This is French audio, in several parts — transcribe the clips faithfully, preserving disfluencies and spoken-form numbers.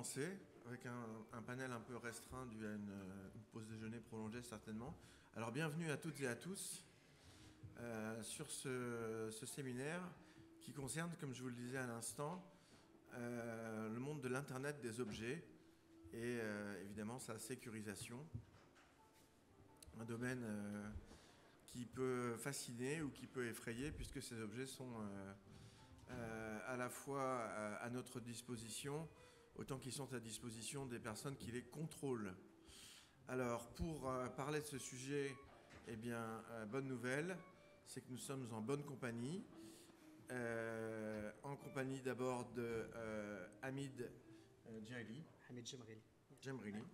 commencer avec un, un panel un peu restreint dû à une, une pause déjeuner prolongée certainement. Alors bienvenue à toutes et à tous euh, sur ce, ce séminaire qui concerne, comme je vous le disais à l'instant, euh, le monde de l'Internet des objets et euh, évidemment sa sécurisation. Un domaine euh, qui peut fasciner ou qui peut effrayer puisque ces objets sont euh, euh, à la fois à, à notre disposition autant qu'ils sont à disposition des personnes qui les contrôlent. Alors, pour euh, parler de ce sujet, eh bien, euh, bonne nouvelle, c'est que nous sommes en bonne compagnie. Euh, en compagnie d'abord de euh, Hamid euh, Djali. Hamid Djemrili. Djemrili.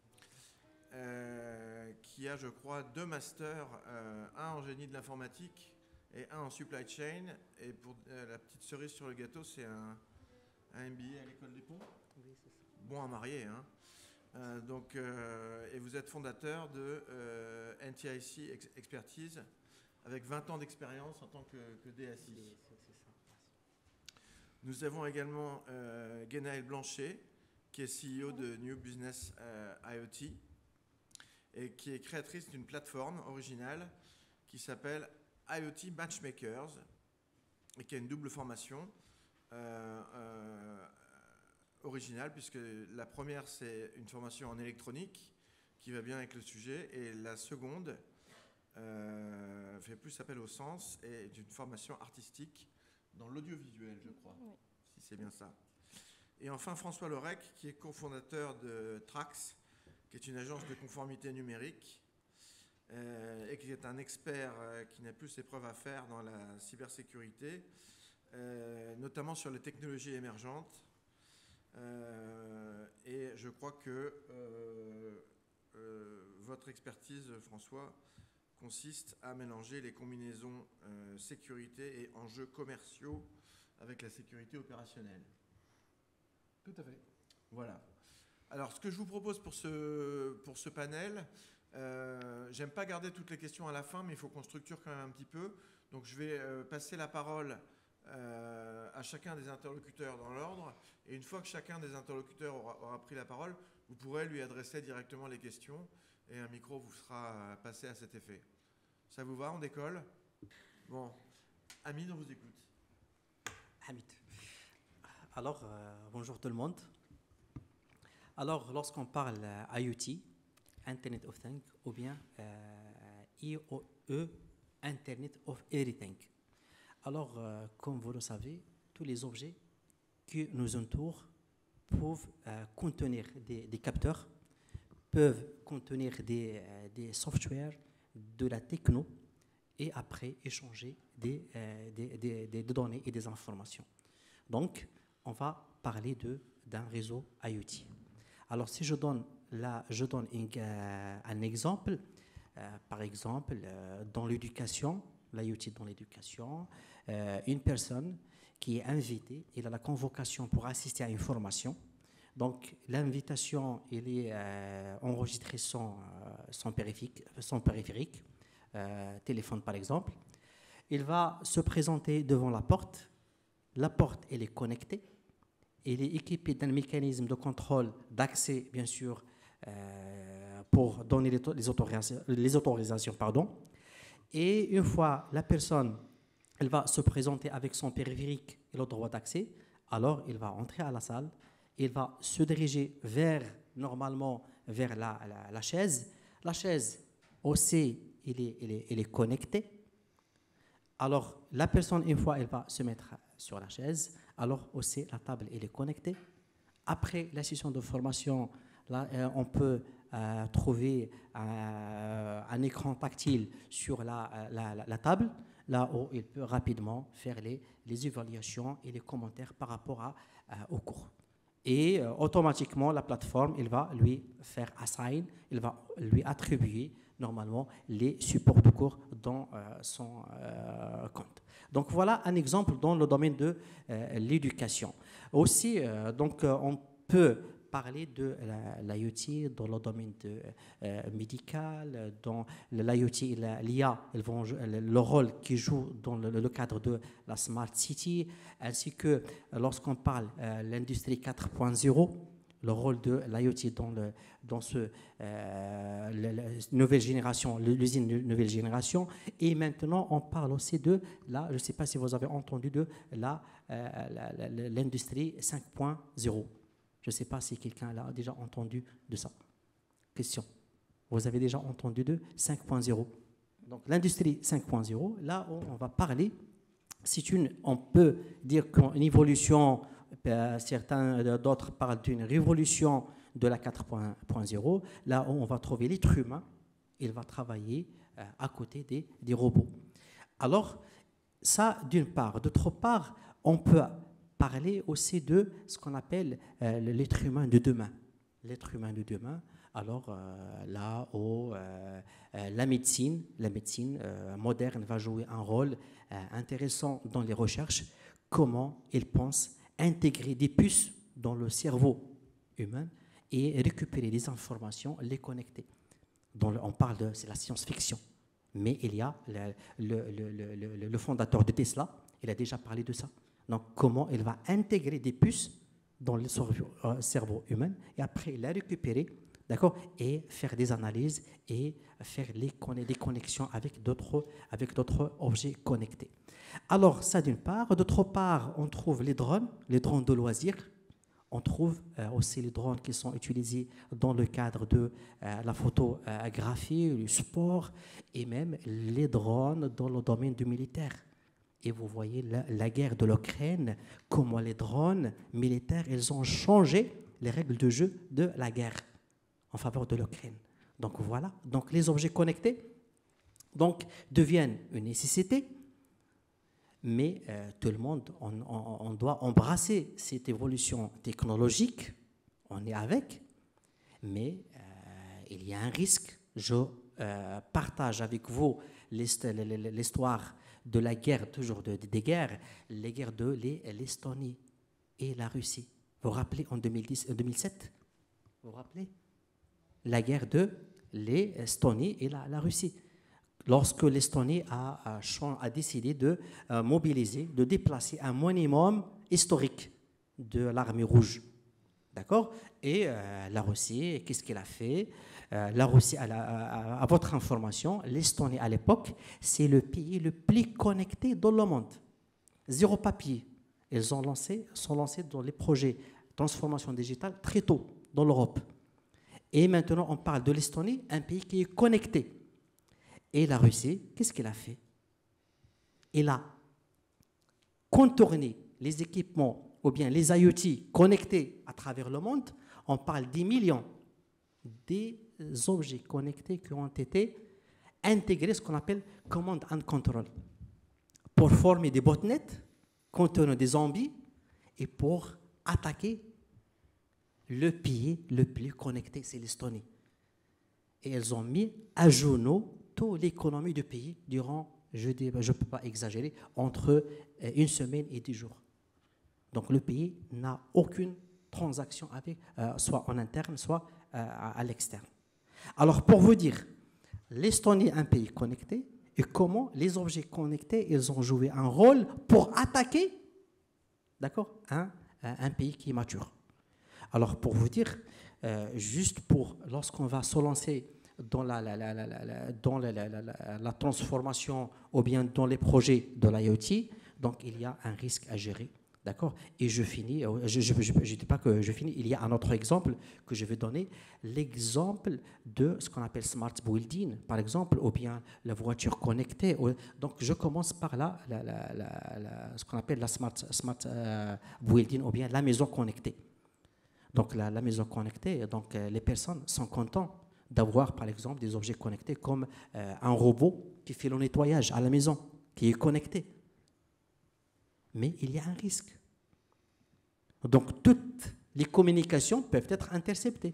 Euh, qui a, je crois, deux masters, euh, un en génie de l'informatique et un en supply chain. Et pour euh, la petite cerise sur le gâteau, c'est un, un M B A à l'école des ponts. Oui, c'est ça. Bon à marier, hein. Euh, donc, euh, et vous êtes fondateur de euh, N T I C Ex Expertise, avec vingt ans d'expérience en tant que, que D S I. Oui, c'est ça. Nous avons également euh, Guénaëlle Blanchet, qui est C E O de New Business euh, IoT, et qui est créatrice d'une plateforme originale qui s'appelle IoT Matchmakers, et qui a une double formation. Euh, euh, originale, puisque la première, c'est une formation en électronique qui va bien avec le sujet, et la seconde euh, fait plus appel au sens et est une formation artistique dans l'audiovisuel, je crois, oui. Si c'est bien ça. Et enfin, François Lorec, qui est cofondateur de Trax, qui est une agence de conformité numérique, euh, et qui est un expert euh, qui n'a plus ses preuves à faire dans la cybersécurité, euh, notamment sur les technologies émergentes. Euh, et je crois que euh, euh, votre expertise, François, consiste à mélanger les combinaisons euh, sécurité et enjeux commerciaux avec la sécurité opérationnelle. Tout à fait. Voilà. Alors, ce que je vous propose pour ce, pour ce panel, euh, j'aime pas garder toutes les questions à la fin, mais il faut qu'on structure quand même un petit peu. Donc, je vais euh, passer la parole Euh, à chacun des interlocuteurs dans l'ordre, et une fois que chacun des interlocuteurs aura, aura pris la parole, vous pourrez lui adresser directement les questions et un micro vous sera passé à cet effet. Ça vous va? On décolle? Bon, Hamid, on vous écoute. Hamid. Alors, euh, bonjour tout le monde. Alors, lorsqu'on parle euh, IoT, Internet of Things, ou bien euh, I O E, Internet of Everything. Alors, euh, comme vous le savez, tous les objets qui nous entourent peuvent euh, contenir des, des capteurs, peuvent contenir des, euh, des softwares, de la techno, et après échanger des, euh, des, des, des données et des informations. Donc, on va parler de, d'un réseau IoT. Alors, si je donne, là, je donne une, euh, un exemple, euh, par exemple, euh, dans l'éducation, l'IoT dans l'éducation, euh, une personne qui est invitée, il a la convocation pour assister à une formation. Donc, l'invitation, il est euh, enregistrée sans, euh, sans périphérique, sans périphérique euh, téléphone par exemple. Il va se présenter devant la porte. La porte, elle est connectée. Elle est équipée d'un mécanisme de contrôle d'accès, bien sûr, euh, pour donner les, les autorisations, les autorisations pardon. Et une fois la personne, elle va se présenter avec son périphérique et le droit d'accès, alors il va entrer à la salle, il va se diriger vers, normalement, vers la, la, la chaise. La chaise aussi, elle est, elle est, elle est connectée. Alors, la personne, une fois, elle va se mettre sur la chaise, alors aussi, la table, elle est connectée. Après la session de formation, là, euh, on peut Euh, trouver euh, un écran tactile sur la, la, la, la table, là où il peut rapidement faire les, les évaluations et les commentaires par rapport à, euh, au cours. Et euh, automatiquement, la plateforme, il va lui faire assign, il va lui attribuer normalement les supports de cours dans euh, son euh, compte. Donc voilà un exemple dans le domaine de euh, l'éducation. Aussi, euh, donc, euh, on peut parler de l'IoT dans le domaine de, euh, médical, dans l'IoT et l'I A, elles vont le rôle qu'ils jouent dans le, le cadre de la Smart City, ainsi que lorsqu'on parle de euh, l'industrie quatre point zéro, le rôle de l'IoT dans, le, dans ce, euh, la, la nouvelle génération, l'usine de nouvelle génération. Et maintenant, on parle aussi de, là, je ne sais pas si vous avez entendu, de la, euh, l'industrie cinq point zéro. Je ne sais pas si quelqu'un a déjà entendu de ça. Question. Vous avez déjà entendu de cinq point zéro. Donc l'industrie cinq point zéro, là où on va parler, c'est une, on peut dire qu'une évolution, certains d'autres parlent d'une révolution de la quatre point zéro, là où on va trouver l'être humain, il va travailler à côté des, des robots. Alors, ça d'une part. D'autre part, on peut parler aussi de ce qu'on appelle euh, l'être humain de demain. L'être humain de demain, alors euh, là où euh, euh, la médecine, la médecine euh, moderne va jouer un rôle euh, intéressant dans les recherches, comment ils pensent intégrer des puces dans le cerveau humain et récupérer des informations, les connecter. Dans le, on parle de, c'est la science-fiction, mais il y a le, le, le, le, le fondateur de Tesla, il a déjà parlé de ça. Donc comment il va intégrer des puces dans le cerveau, euh, cerveau humain et après la récupérer, d'accord, et faire des analyses et faire les, des connexions avec d'autres avec d'autres objets connectés. Alors ça d'une part. D'autre part, on trouve les drones, les drones de loisirs. On trouve euh, aussi les drones qui sont utilisés dans le cadre de euh, la photographie, le sport et même les drones dans le domaine du militaire. Et vous voyez la, la guerre de l'Ukraine, comment les drones militaires, ils ont changé les règles de jeu de la guerre en faveur de l'Ukraine. Donc voilà, donc les objets connectés donc, deviennent une nécessité, mais euh, tout le monde, on, on, on doit embrasser cette évolution technologique, on est avec, mais euh, il y a un risque. Je euh, partage avec vous l'histoire de la guerre, toujours de, de, des guerres, les guerres de l'Estonie et la Russie. Vous vous rappelez en deux mille dix, deux mille sept? Vous vous rappelez? La guerre de l'Estonie et la, la Russie. Lorsque l'Estonie a, a, a décidé de euh, mobiliser, de déplacer un monument historique de l'armée rouge. D'accord? Et euh, la Russie, qu'est-ce qu'elle a fait? euh, La Russie, à, la, à, à votre information, l'Estonie à l'époque, c'est le pays le plus connecté dans le monde. Zéro papier. Ils ont lancé, sont lancés dans les projets de transformation digitale très tôt dans l'Europe. Et maintenant, on parle de l'Estonie, un pays qui est connecté. Et la Russie, qu'est-ce qu'elle a fait? Elle a contourné les équipements ou bien les IoT connectés à travers le monde. On parle des millions des objets connectés qui ont été intégrés, ce qu'on appelle command and control, pour former des botnets, contenant des zombies et pour attaquer le pays le plus connecté, c'est l'Estonie. Et elles ont mis à genoux toute l'économie du pays durant, je ne peux pas exagérer, entre une semaine et dix jours. Donc le pays n'a aucune transaction avec, euh, soit en interne, soit euh, à, à l'externe. Alors pour vous dire, l'Estonie est un pays connecté et comment les objets connectés, ils ont joué un rôle pour attaquer, d'accord, un, un pays qui est mature. Alors pour vous dire, euh, juste pour lorsqu'on va se lancer dans la, la, la, la, la, dans la, la, la, la, la transformation ou bien dans les projets de l'IoT, donc il y a un risque à gérer. D'accord? Et je finis, je ne dis pas que je finis, il y a un autre exemple que je vais donner, l'exemple de ce qu'on appelle smart building, par exemple, ou bien la voiture connectée. Donc je commence par là, la, la, la, la, ce qu'on appelle la smart, smart uh, building, ou bien la maison connectée. Donc la, la maison connectée, donc euh, les personnes sont contentes d'avoir par exemple des objets connectés comme euh, un robot qui fait le nettoyage à la maison, qui est connecté. Mais il y a un risque. Donc toutes les communications peuvent être interceptées.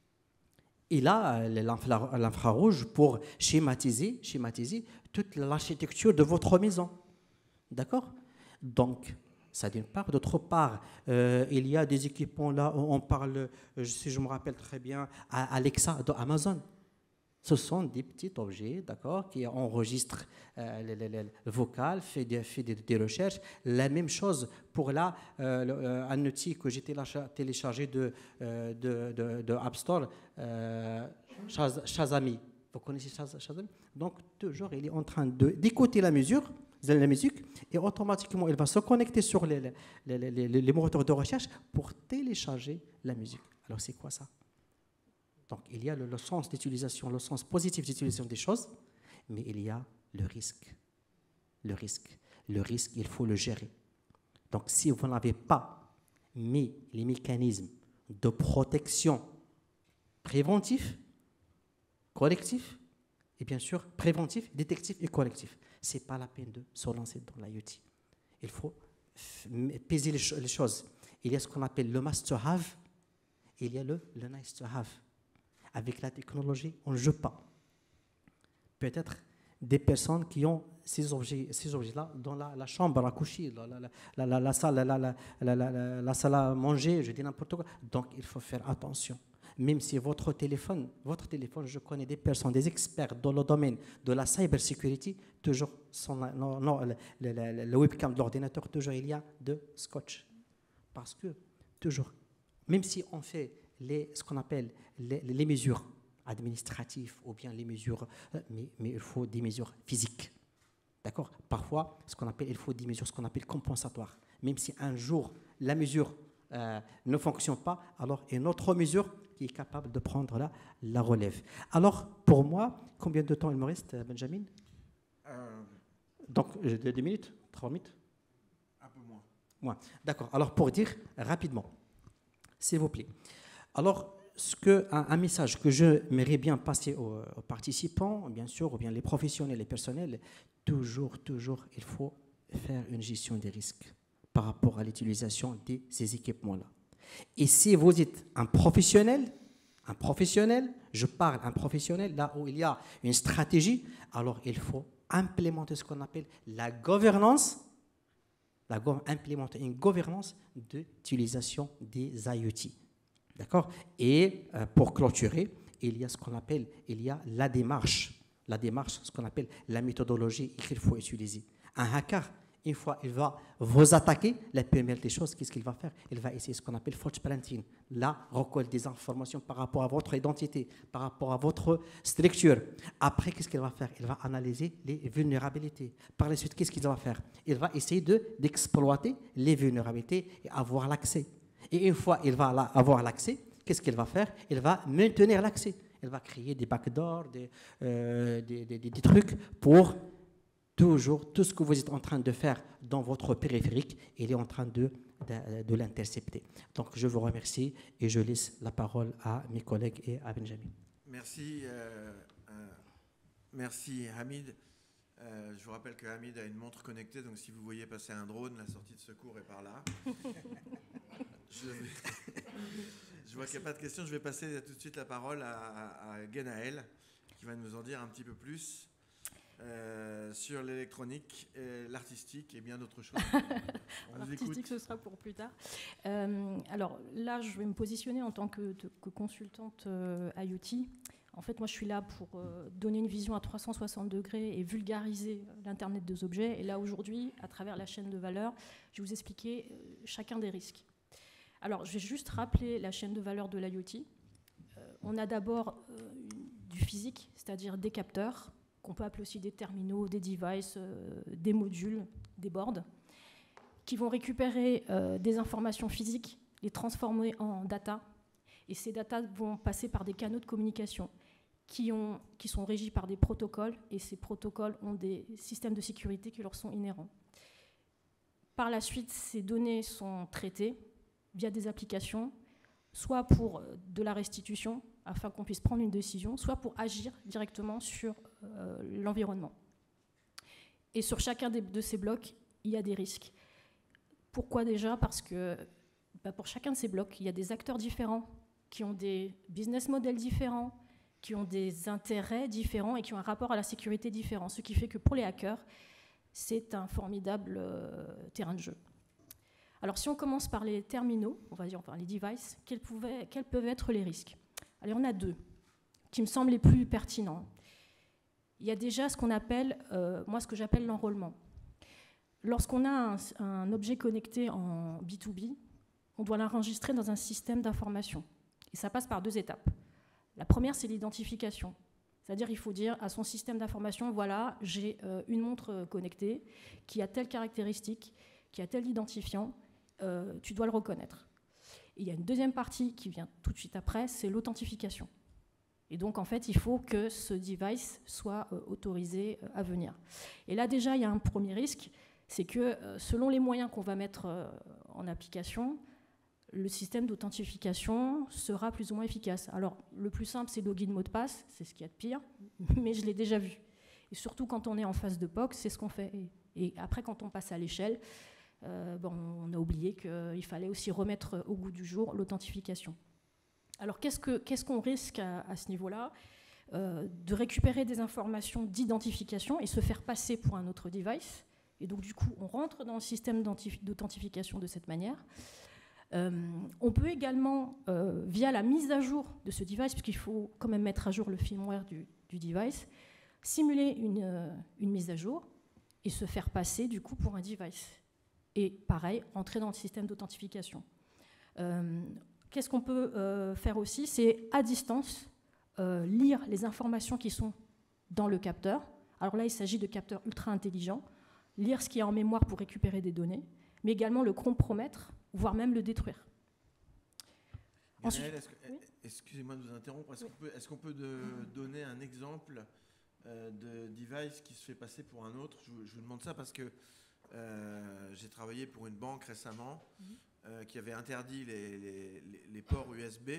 Et là, l'infrarouge pour schématiser, schématiser toute l'architecture de votre maison. D'accord? Donc, ça d'une part. D'autre part, euh, il y a des équipements là où on parle, si je me rappelle très bien, à Alexa d'Amazon. Ce sont des petits objets, d'accord, qui enregistrent euh, le, le, le, le vocal, fait des, fait des, des recherches. La même chose pour là, euh, le, euh, un outil que j'ai téléchargé de, euh, de, de, de App Store, euh, Shaz, Shazami. Vous connaissez Shaz, Shazami? Donc, toujours, il est en train d'écouter la musique, la musique, et automatiquement, il va se connecter sur les, les, les, les, les moteurs de recherche pour télécharger la musique. Alors, c'est quoi ça? Donc, il y a le, le sens d'utilisation, le sens positif d'utilisation des choses, mais il y a le risque. Le risque. Le risque, il faut le gérer. Donc, si vous n'avez pas mis les mécanismes de protection préventifs, collectifs, et bien sûr, préventifs, détectifs et collectifs, ce n'est pas la peine de se lancer dans l'I O T. Il faut peser les, les choses. Il y a ce qu'on appelle le must to have, et il y a le, le nice to have. Avec la technologie, on ne joue pas. Peut-être des personnes qui ont ces objets, ces objets-là dans la, la chambre à coucher, la, la, la, la, la, salle, la, la, la, la, la, la salle à manger, je dis n'importe quoi. Donc, il faut faire attention. Même si votre téléphone, votre téléphone, je connais des personnes, des experts dans le domaine de la cybersécurité, toujours, son, non, non, le, le, le, le webcam de l'ordinateur, toujours il y a de scotch. Parce que, toujours, même si on fait les, ce qu'on appelle les, les mesures administratives ou bien les mesures, mais, mais il faut des mesures physiques. D'accord? Parfois, ce qu'on appelle, il faut des mesures, ce qu'on appelle compensatoires. Même si un jour, la mesure euh, ne fonctionne pas, alors une autre mesure qui est capable de prendre la, la relève. Alors, pour moi, combien de temps il me reste, Benjamin? euh... Donc, deux minutes? Trois minutes? Un peu moins. Moins. D'accord. Alors, pour dire rapidement, s'il vous plaît. Alors, ce que, un, un message que j'aimerais bien passer aux, aux participants, bien sûr, ou bien les professionnels, les personnels, toujours, toujours, il faut faire une gestion des risques par rapport à l'utilisation de ces équipements-là. Et si vous êtes un professionnel, un professionnel, je parle un professionnel, là où il y a une stratégie, alors il faut implémenter ce qu'on appelle la gouvernance, la, implémenter une gouvernance d'utilisation des I O T. D'accord? Et euh, pour clôturer, il y a ce qu'on appelle, il y a la démarche, la démarche, ce qu'on appelle la méthodologie qu'il faut utiliser. Un hacker, une fois il va vous attaquer, la première des choses, qu'est-ce qu'il va faire? Il va essayer ce qu'on appelle footprinting, la récolte des informations par rapport à votre identité, par rapport à votre structure. Après, qu'est-ce qu'il va faire? Il va analyser les vulnérabilités. Par la suite, qu'est-ce qu'il va faire? Il va essayer de, d'exploiter les vulnérabilités et avoir l'accès. Et une fois qu'il va avoir l'accès, qu'est-ce qu'il va faire? Il va maintenir l'accès. Il va créer des backdoors, des, euh, des, des, des, des trucs pour toujours, tout ce que vous êtes en train de faire dans votre périphérique, il est en train de, de, de l'intercepter. Donc, je vous remercie et je laisse la parole à mes collègues et à Benjamin. Merci, euh, euh, merci Hamid. Euh, je vous rappelle que Hamid a une montre connectée, donc si vous voyez passer un drone, la sortie de secours est par là. je, vais je vois qu'il n'y a pas de questions. Je vais passer tout de suite la parole à, à, à Genaël, qui va nous en dire un petit peu plus euh, sur l'électronique, l'artistique et bien d'autres choses. L'artistique, ce sera pour plus tard. Euh, alors là, je vais me positionner en tant que, de, que consultante euh, I O T. En fait, moi, je suis là pour euh, donner une vision à trois cent soixante degrés et vulgariser l'Internet des objets. Et là, aujourd'hui, à travers la chaîne de valeur, je vais vous expliquer euh, chacun des risques. Alors, je vais juste rappeler la chaîne de valeur de l'I O T. Euh, on a d'abord euh, du physique, c'est-à-dire des capteurs, qu'on peut appeler aussi des terminaux, des devices, euh, des modules, des boards, qui vont récupérer euh, des informations physiques, les transformer en data. Et ces data vont passer par des canaux de communication qui, ont, qui sont régis par des protocoles, et ces protocoles ont des systèmes de sécurité qui leur sont inhérents. Par la suite, ces données sont traitées via des applications, soit pour de la restitution, afin qu'on puisse prendre une décision, soit pour agir directement sur euh, l'environnement. Et sur chacun des, de ces blocs, il y a des risques. Pourquoi déjà? Parce que bah, pour chacun de ces blocs, il y a des acteurs différents, qui ont des business models différents, qui ont des intérêts différents et qui ont un rapport à la sécurité différent. Ce qui fait que pour les hackers, c'est un formidable euh, terrain de jeu. Alors si on commence par les terminaux, on va dire par les devices, quels, pouvaient, quels peuvent être les risques? Alors il y en a deux qui me semblent les plus pertinents. Il y a déjà ce qu'on appelle, euh, moi ce que j'appelle l'enrôlement. Lorsqu'on a un, un objet connecté en B deux B, on doit l'enregistrer dans un système d'information. Et ça passe par deux étapes. La première, c'est l'identification. C'est-à-dire il faut dire à son système d'information, voilà, j'ai euh, une montre connectée qui a telle caractéristique, qui a tel identifiant, euh, tu dois le reconnaître. Et il y a une deuxième partie qui vient tout de suite après, c'est l'authentification. Et donc, en fait, il faut que ce device soit euh, autorisé euh, à venir. Et là, déjà, il y a un premier risque, c'est que euh, selon les moyens qu'on va mettre euh, en application, le système d'authentification sera plus ou moins efficace. Alors, le plus simple, c'est login mot de passe, c'est ce qu'il y a de pire, mais je l'ai déjà vu. Et surtout, quand on est en phase de P O C, c'est ce qu'on fait. Et, et après, quand on passe à l'échelle, euh, bon, on a oublié qu'il fallait aussi remettre au goût du jour l'authentification. Alors, qu'est-ce que, qu'est-ce qu'on risque à, à ce niveau-là ? euh, De récupérer des informations d'identification et se faire passer pour un autre device. Et donc, du coup, on rentre dans le système d'authentification de cette manière. Euh, on peut également, euh, via la mise à jour de ce device, puisqu'il faut quand même mettre à jour le firmware du, du device, simuler une, euh, une mise à jour et se faire passer, du coup, pour un device. Et pareil, entrer dans le système d'authentification. Euh, Qu'est-ce qu'on peut euh, faire aussi? C'est à distance, euh, lire les informations qui sont dans le capteur. Alors là, il s'agit de capteurs ultra intelligents, lire ce qui est en mémoire pour récupérer des données, mais également le compromettre, voire même le détruire. Ensuite, est-ce que, oui. Excusez-moi de vous interrompre, est-ce oui. qu'on peut, est-ce qu'on peut de, donner un exemple euh, de device qui se fait passer pour un autre? je vous, je vous demande ça parce que euh, j'ai travaillé pour une banque récemment, mm-hmm. Euh, qui avait interdit les, les, les ports U S B,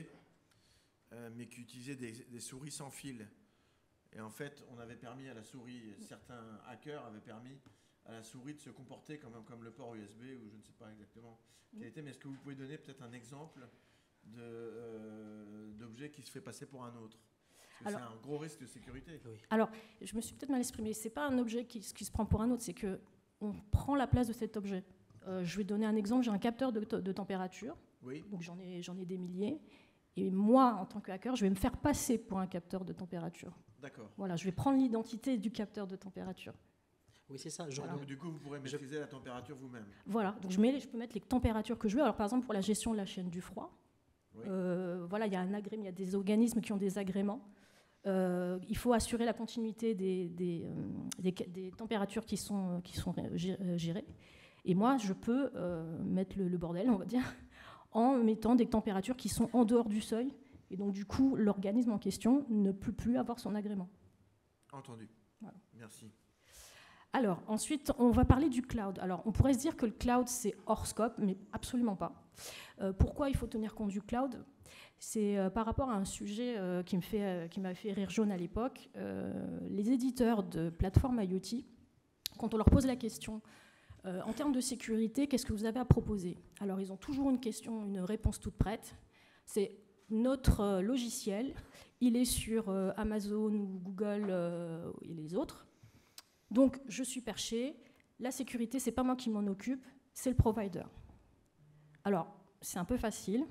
euh, mais qui utilisait des, des souris sans fil. Et en fait, on avait permis à la souris, certains hackers avaient permis à la souris de se comporter comme, comme le port U S B, ou je ne sais pas exactement quel était, mais est-ce que vous pouvez donner peut-être un exemple de, euh, d'objet qui se fait passer pour un autre? Parce que alors, c'est un gros risque de sécurité. Oui. Alors, je me suis peut-être mal exprimée. Ce n'est pas un objet qui, qui se prend pour un autre, c'est qu'on prend la place de cet objet. Euh, je vais donner un exemple, j'ai un capteur de, de température, oui. Donc j'en ai, j'en ai des milliers, et moi, en tant que hacker, je vais me faire passer pour un capteur de température. D'accord. Voilà, je vais prendre l'identité du capteur de température. Oui, c'est ça. Je voilà. Donc, du coup, vous pourrez maîtriser je... la température vous-même. Voilà, donc je, mets, je peux mettre les températures que je veux. Alors, par exemple, pour la gestion de la chaîne du froid, oui. euh, voilà, il y a un agrément, il y a des organismes qui ont des agréments. Euh, il faut assurer la continuité des, des, euh, des, des températures qui sont, qui sont gérées. Et moi, je peux euh, mettre le, le bordel, on va dire, en mettant des températures qui sont en dehors du seuil. Et donc, du coup, l'organisme en question ne peut plus avoir son agrément. Entendu. Voilà. Merci. Alors, ensuite, on va parler du cloud. Alors, on pourrait se dire que le cloud, c'est hors scope, mais absolument pas. Euh, pourquoi il faut tenir compte du cloud? C'est euh, par rapport à un sujet euh, qui me fait, euh, qui m'a fait rire jaune à l'époque. Euh, les éditeurs de plateformes IoT, quand on leur pose la question... Euh, en termes de sécurité, qu'est-ce que vous avez à proposer? Alors, ils ont toujours une question, une réponse toute prête. C'est notre euh, logiciel, il est sur euh, Amazon ou Google euh, et les autres. Donc, je suis perché. La sécurité, c'est pas moi qui m'en occupe, c'est le provider. Alors, c'est un peu facile,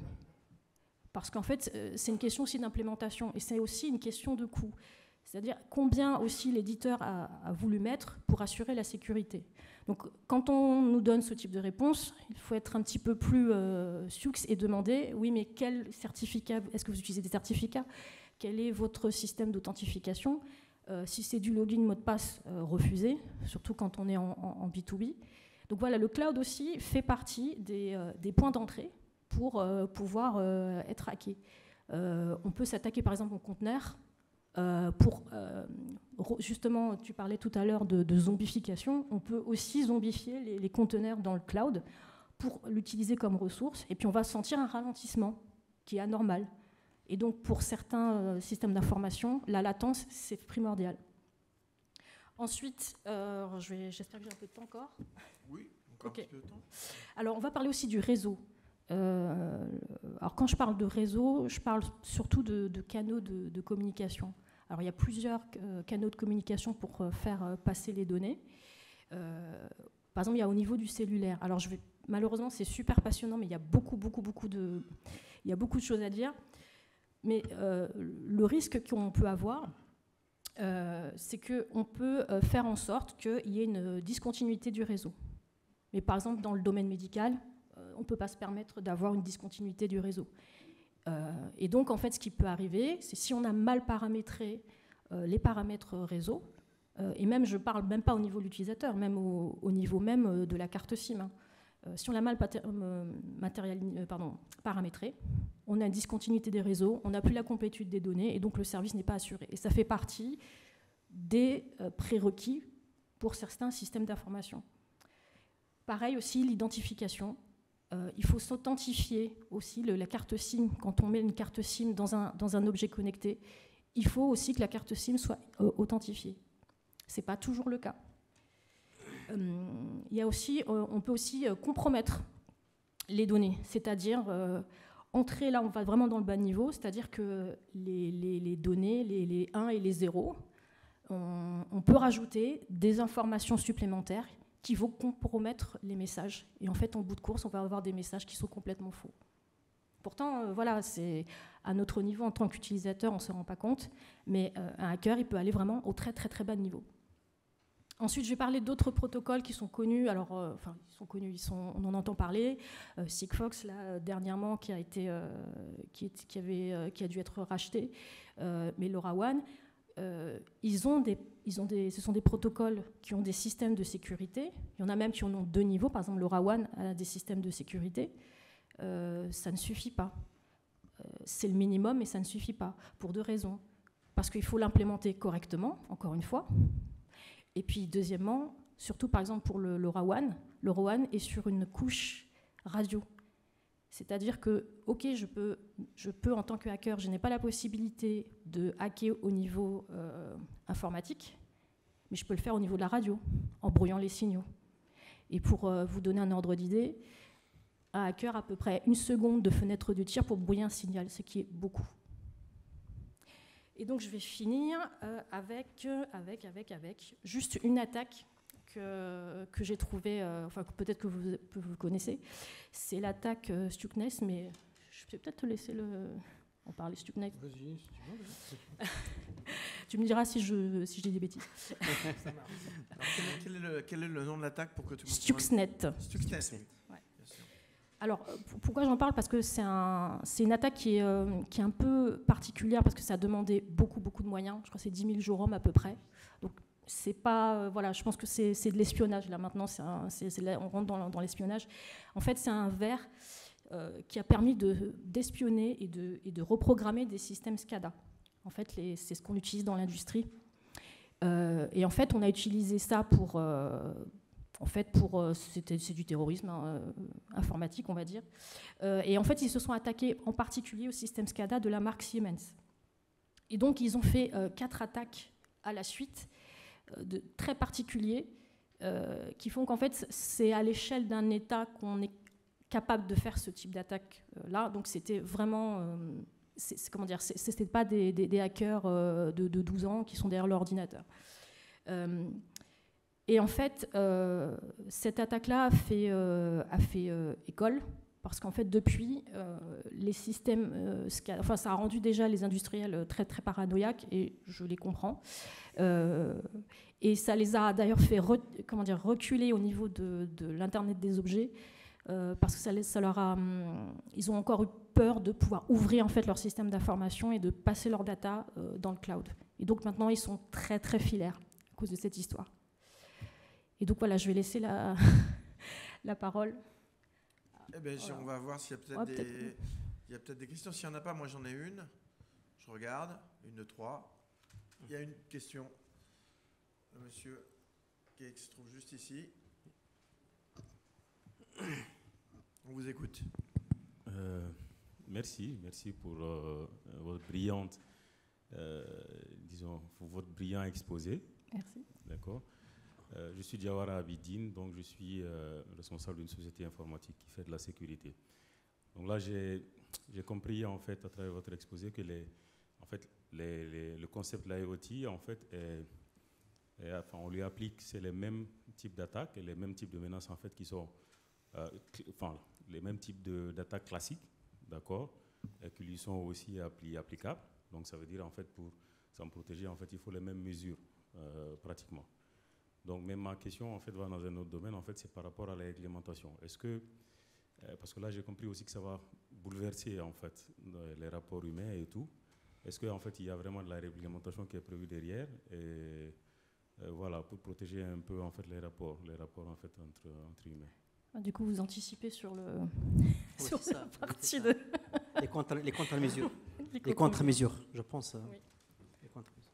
parce qu'en fait, euh, c'est une question aussi d'implémentation, et c'est aussi une question de coût. C'est-à-dire combien aussi l'éditeur a, a voulu mettre pour assurer la sécurité. Donc, quand on nous donne ce type de réponse, il faut être un petit peu plus euh, succinct et demander, oui, mais quel certificat, est-ce que vous utilisez des certificats? Quel est votre système d'authentification? euh, Si c'est du login mot de passe, euh, refusé, surtout quand on est en, en, en B deux B. Donc voilà, le cloud aussi fait partie des, euh, des points d'entrée pour euh, pouvoir euh, être hacké. Euh, on peut s'attaquer par exemple au conteneur. Euh, pour, euh, justement, tu parlais tout à l'heure de, de zombification, on peut aussi zombifier les, les conteneurs dans le cloud pour l'utiliser comme ressource, et puis on va sentir un ralentissement qui est anormal. Et donc, pour certains euh, systèmes d'information, la latence, c'est primordial. Ensuite, euh, je vais, j'espère que j'ai un peu de temps encore. Oui, encore okay. Un petit peu de temps. Alors, on va parler aussi du réseau. Euh, alors, quand je parle de réseau, je parle surtout de, de canaux de, de communication. Alors, il y a plusieurs euh, canaux de communication pour euh, faire euh, passer les données. Euh, par exemple, il y a au niveau du cellulaire. Alors, je vais, malheureusement, c'est super passionnant, mais il y a beaucoup, beaucoup, beaucoup de, il y a beaucoup de choses à dire. Mais euh, le risque qu'on peut avoir, euh, c'est qu'on peut faire en sorte qu'il y ait une discontinuité du réseau. Mais par exemple, dans le domaine médical, euh, on ne peut pas se permettre d'avoir une discontinuité du réseau. Euh, et donc, en fait, ce qui peut arriver, c'est si on a mal paramétré euh, les paramètres réseau, euh, et même, je ne parle même pas au niveau de l'utilisateur, même au, au niveau même de la carte SIM. Hein. Euh, si on l'a mal euh, pardon, paramétré, on a une discontinuité des réseaux, on n'a plus la complétude des données, et donc le service n'est pas assuré. Et ça fait partie des euh, prérequis pour certains systèmes d'information. Pareil aussi, l'identification. Euh, il faut s'authentifier aussi, le, la carte SIM, quand on met une carte SIM dans un, dans un objet connecté, il faut aussi que la carte SIM soit euh, authentifiée. Ce n'est pas toujours le cas. Euh, il y a aussi, euh, on peut aussi euh, compromettre les données, c'est-à-dire euh, entrer, là on va vraiment dans le bas niveau, c'est-à-dire que les, les, les données, les, les un et les zéro, on, on peut rajouter des informations supplémentaires qui vont compromettre les messages. Et en fait, en bout de course, on va avoir des messages qui sont complètement faux. Pourtant, euh, voilà, c'est à notre niveau, en tant qu'utilisateur, on ne se rend pas compte, mais euh, un hacker, il peut aller vraiment au très très très bas niveau. Ensuite, je vais parler d'autres protocoles qui sont connus. Alors, euh, enfin, ils sont connus, ils sont, on en entend parler. Euh, Sigfox, là, dernièrement, qui a été, euh, qui, est, qui, avait, euh, qui a dû être racheté, euh, mais LoRaWAN. Euh, ils ont des, ils ont des, ce sont des protocoles qui ont des systèmes de sécurité. Il y en a même qui en ont deux niveaux. Par exemple, LoRaWAN a des systèmes de sécurité. Euh, ça ne suffit pas. Euh, c'est le minimum, mais ça ne suffit pas. Pour deux raisons. Parce qu'il faut l'implémenter correctement, encore une fois. Et puis, deuxièmement, surtout par exemple pour le LoRaWAN, LoRaWAN est sur une couche radio. C'est-à-dire que, ok, je peux, je peux en tant que hacker, je n'ai pas la possibilité de hacker au niveau euh, informatique, mais je peux le faire au niveau de la radio, en brouillant les signaux. Et pour euh, vous donner un ordre d'idée, un hacker a à peu près une seconde de fenêtre de tir pour brouiller un signal, ce qui est beaucoup. Et donc je vais finir euh, avec, avec, avec, avec juste une attaque que, que j'ai trouvée, euh, enfin peut-être que vous, que vous connaissez. C'est l'attaque euh, Stuxnet, mais je vais peut-être te laisser le, en parler, Stuxnet. Vas-y, si tu veux. Tu me diras si je, si je dis des bêtises. Ça marche. Alors, quel, est, quel, est le, quel est le nom de l'attaque pour que tu Stuxnet. Stuxnet. Stuxnet. Ouais. Alors, pourquoi j'en parle? Parce que c'est un, c'est une attaque qui est, euh, qui est un peu particulière, parce que ça a demandé beaucoup, beaucoup de moyens. Je crois que c'est dix mille jours à peu près. Donc, c'est pas... Euh, voilà, je pense que c'est, c'est de l'espionnage. Là, maintenant, c'est un, c'est, c'est là, on rentre dans, dans l'espionnage. En fait, c'est un vers euh, qui a permis de, d'espionner et de, et de reprogrammer des systèmes SCADA. En fait, les, c'est ce qu'on utilise dans l'industrie. Euh, et en fait, on a utilisé ça pour... Euh, En fait, pour, euh, c'était, c'est du terrorisme hein, euh, informatique, on va dire. Euh, et en fait, ils se sont attaqués en particulier au système SCADA de la marque Siemens. Et donc, ils ont fait euh, quatre attaques à la suite, euh, de, très particuliers, euh, qui font qu'en fait, c'est à l'échelle d'un État qu'on est capable de faire ce type d'attaque-là. Euh, donc, c'était vraiment... Euh, c'est, c'est, comment dire, c'est, c'était pas des, des, des hackers euh, de, de douze ans qui sont derrière l'ordinateur. Euh, Et en fait, euh, cette attaque-là a fait, euh, a fait euh, école, parce qu'en fait, depuis, euh, les systèmes, euh, SCADA, enfin, ça a rendu déjà les industriels très, très paranoïaques, et je les comprends. Euh, et ça les a d'ailleurs fait re, comment dire, reculer au niveau de, de l'Internet des objets, euh, parce que ça, ça leur a, hum, ils ont encore eu peur de pouvoir ouvrir en fait leur système d'information et de passer leurs data euh, dans le cloud. Et donc maintenant, ils sont très, très filaires à cause de cette histoire. Et donc voilà, je vais laisser la, la parole. Eh bien, Voilà. on va voir s'il y a peut-être, Ouais, des, peut-être. il y a peut-être des questions. S'il n'y en a pas, moi j'en ai une. Je regarde. Une de trois. Il y a une question. Le monsieur qui se trouve juste ici. On vous écoute. Euh, merci, merci pour euh, votre brillante, euh, disons, pour votre brillant exposé. Merci. D'accord. Euh, je suis Diawara Abidine, donc je suis euh, responsable d'une société informatique qui fait de la sécurité. Donc là, j'ai, j'ai compris en fait à travers votre exposé que les, en fait, les, les, le concept de l'IoT, en fait, est, est, enfin, on lui applique c'est les mêmes types d'attaques et les mêmes types de menaces en fait qui sont, euh, cl- enfin, les mêmes types de, d'attaques classiques, d'accord. et qui lui sont aussi appli applicables. Donc ça veut dire en fait pour s'en protéger, en fait il faut les mêmes mesures euh, pratiquement. Donc même ma question en fait va dans un autre domaine, en fait c'est par rapport à la réglementation. Est-ce que, euh, parce que là j'ai compris aussi que ça va bouleverser en fait les rapports humains et tout. Est-ce qu'en fait il y a vraiment de la réglementation qui est prévue derrière et euh, voilà pour protéger un peu en fait les rapports, les rapports en fait entre, entre humains. Du coup, vous anticipez sur, le, Oui, sur c'est la ça, oui, partie c'est de... ça. Les contre- les contre-mesures. Les Les contre-mesures, je pense. euh, Oui. les contre-mesures.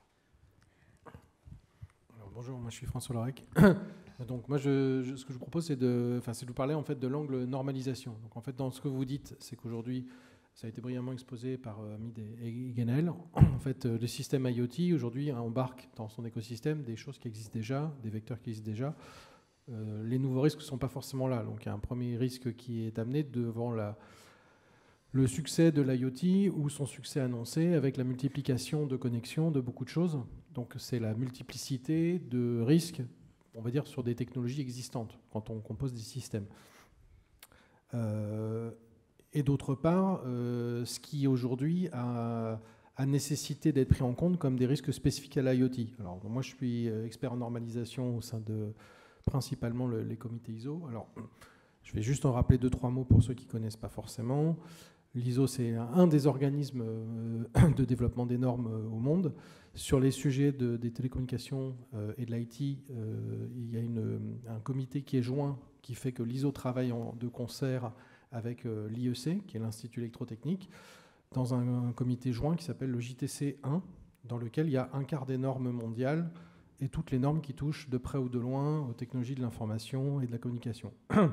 Alors, bonjour, moi je suis François Lorec. Donc moi, je, je- ce que je vous propose, c'est de, enfin, c'est de vous parler en fait de l'angle normalisation. Donc en fait, dans ce que vous dites, c'est qu'aujourd'hui, ça a été brillamment exposé par euh, Hamid et, et Guénel. En fait, euh, le système IoT aujourd'hui embarque dans son écosystème des choses qui existent déjà, des vecteurs qui existent déjà. Euh, les nouveaux risques ne sont pas forcément là. Donc il y a un premier risque qui est amené devant la, le succès de l'IoT ou son succès annoncé avec la multiplication de connexions de beaucoup de choses. Donc c'est la multiplicité de risques, on va dire, sur des technologies existantes quand on compose des systèmes. Euh, et d'autre part, euh, ce qui aujourd'hui a, a nécessité d'être pris en compte comme des risques spécifiques à l'IoT. Alors moi je suis expert en normalisation au sein de principalement le, les comités I S O. Alors je vais juste en rappeler deux, trois mots pour ceux qui ne connaissent pas forcément. L'I S O, c'est un des organismes de développement des normes au monde. Sur les sujets de, des télécommunications et de l'I T, euh, il y a une, un comité qui est joint, qui fait que l'I S O travaille en, de concert avec euh, l'I E C, qui est l'Institut électrotechnique, dans un, un comité joint qui s'appelle le J T C un, dans lequel il y a un quart des normes mondiales et toutes les normes qui touchent de près ou de loin aux technologies de l'information et de la communication.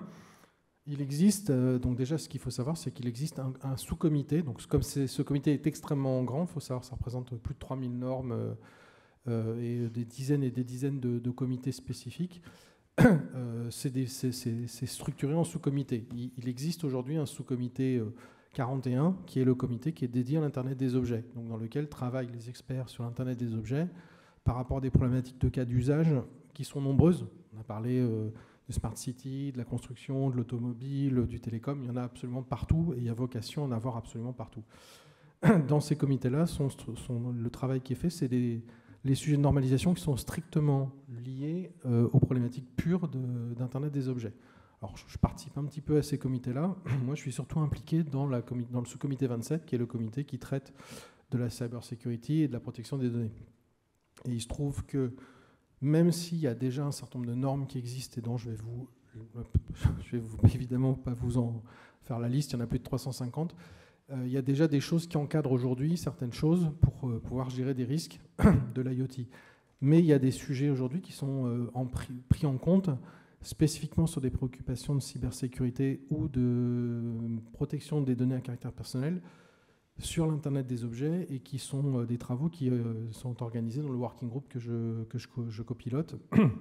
Il existe, euh, donc déjà ce qu'il faut savoir, c'est qu'il existe un, un sous-comité. Donc comme ce comité est extrêmement grand, il faut savoir que ça représente plus de trois mille normes euh, euh, et des dizaines et des dizaines de, de comités spécifiques. euh, c'est structuré en sous-comité. Il, il existe aujourd'hui un sous-comité euh, quarante et un, qui est le comité qui est dédié à l'Internet des objets, donc dans lequel travaillent les experts sur l'Internet des objets par rapport à des problématiques de cas d'usage qui sont nombreuses. On a parlé euh, de Smart City, de la construction, de l'automobile, du télécom. Il y en a absolument partout et il y a vocation à en avoir absolument partout. Dans ces comités-là, son, son, le travail qui est fait, c'est les sujets de normalisation qui sont strictement liés euh, aux problématiques pures d'Internet de, des objets. Alors, je, je participe un petit peu à ces comités-là. Moi, je suis surtout impliqué dans, la, dans le sous-comité vingt-sept, qui est le comité qui traite de la cybersecurity et de la protection des données. Et il se trouve que même s'il y a déjà un certain nombre de normes qui existent et dont je vais vous, je vais vous, évidemment pas vous en faire la liste, il y en a plus de trois cent cinquante, euh, il y a déjà des choses qui encadrent aujourd'hui certaines choses pour euh, pouvoir gérer des risques de l'IoT. Mais il y a des sujets aujourd'hui qui sont euh, en pris, pris en compte spécifiquement sur des préoccupations de cybersécurité ou de protection des données à caractère personnel sur l'Internet des objets et qui sont euh, des travaux qui euh, sont organisés dans le working group que je, que je, je copilote.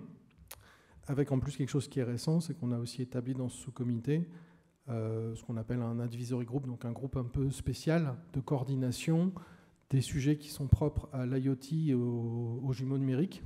Avec en plus quelque chose qui est récent, c'est qu'on a aussi établi dans ce sous-comité euh, ce qu'on appelle un advisory group, donc un groupe un peu spécial de coordination des sujets qui sont propres à l'IoT et aux, aux jumeaux numériques,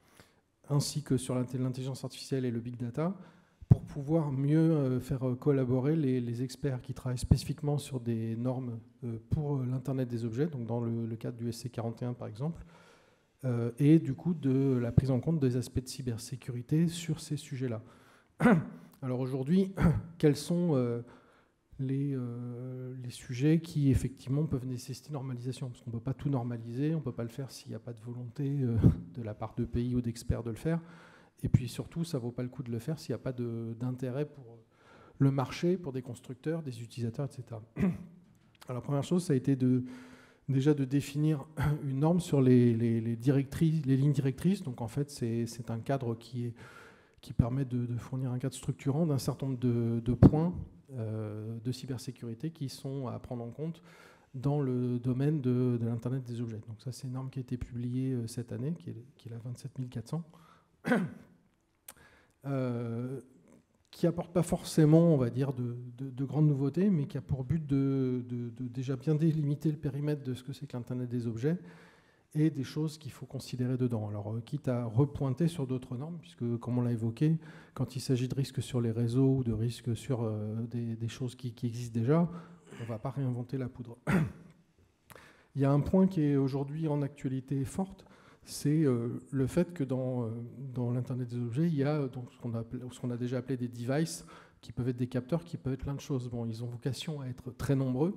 ainsi que sur l'intelligence artificielle et le big data, pour pouvoir mieux faire collaborer les, les experts qui travaillent spécifiquement sur des normes pour l'Internet des objets, donc dans le, le cadre du S C quarante et un par exemple, euh, et du coup de la prise en compte des aspects de cybersécurité sur ces sujets-là. Alors aujourd'hui, quels sont euh, les, euh, les sujets qui effectivement peuvent nécessiter normalisation? Parce qu'on ne peut pas tout normaliser, on ne peut pas le faire s'il n'y a pas de volonté euh, de la part de pays ou d'experts de le faire. Et puis surtout, ça ne vaut pas le coup de le faire s'il n'y a pas d'intérêt pour le marché, pour des constructeurs, des utilisateurs, et cetera. Alors la première chose, ça a été de, déjà de définir une norme sur les, les, les, directrices, les lignes directrices. Donc en fait, c'est un cadre qui, est, qui permet de, de fournir un cadre structurant d'un certain nombre de, de points euh, de cybersécurité qui sont à prendre en compte dans le domaine de, de l'Internet des objets. Donc ça, c'est une norme qui a été publiée cette année, qui est, qui est la vingt-sept mille quatre cents. Euh, qui apporte pas forcément, on va dire, de, de, de grandes nouveautés, mais qui a pour but de, de, de déjà bien délimiter le périmètre de ce que c'est que l'Internet des objets et des choses qu'il faut considérer dedans. Alors, euh, quitte à repointer sur d'autres normes, puisque, comme on l'a évoqué, quand il s'agit de risques sur les réseaux ou de risques sur euh, des, des choses qui, qui existent déjà, on ne va pas réinventer la poudre. Il y a un point qui est aujourd'hui en actualité forte, c'est euh, le fait que dans, euh, dans l'Internet des objets, il y a donc, ce qu'on a, ce qu'on a déjà appelé des devices, qui peuvent être des capteurs, qui peuvent être plein de choses. Bon, ils ont vocation à être très nombreux,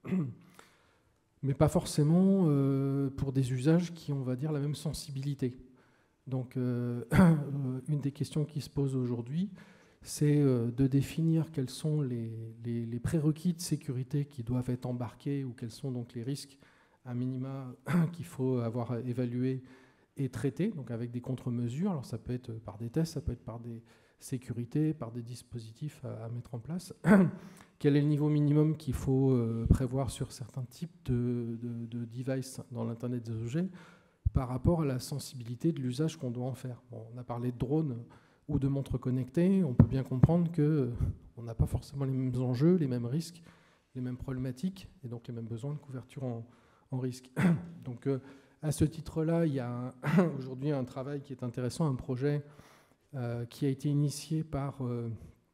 mais pas forcément euh, pour des usages qui ont, on va dire, la même sensibilité. Donc, euh, une des questions qui se pose aujourd'hui, c'est euh, de définir quels sont les, les, les prérequis de sécurité qui doivent être embarqués ou quels sont donc les risques à minima qu'il faut avoir évalué et traité, donc avec des contre-mesures. Alors ça peut être par des tests, ça peut être par des sécurités, par des dispositifs à, à mettre en place. Quel est le niveau minimum qu'il faut euh, prévoir sur certains types de, de, de devices dans l'Internet des objets par rapport à la sensibilité de l'usage qu'on doit en faire. Bon, on a parlé de drones ou de montres connectées, on peut bien comprendre qu'on euh, n'a pas forcément les mêmes enjeux, les mêmes risques, les mêmes problématiques, et donc les mêmes besoins de couverture en en risque. Donc, euh, à ce titre-là, il y a aujourd'hui un travail qui est intéressant, un projet euh, qui a été initié par, euh,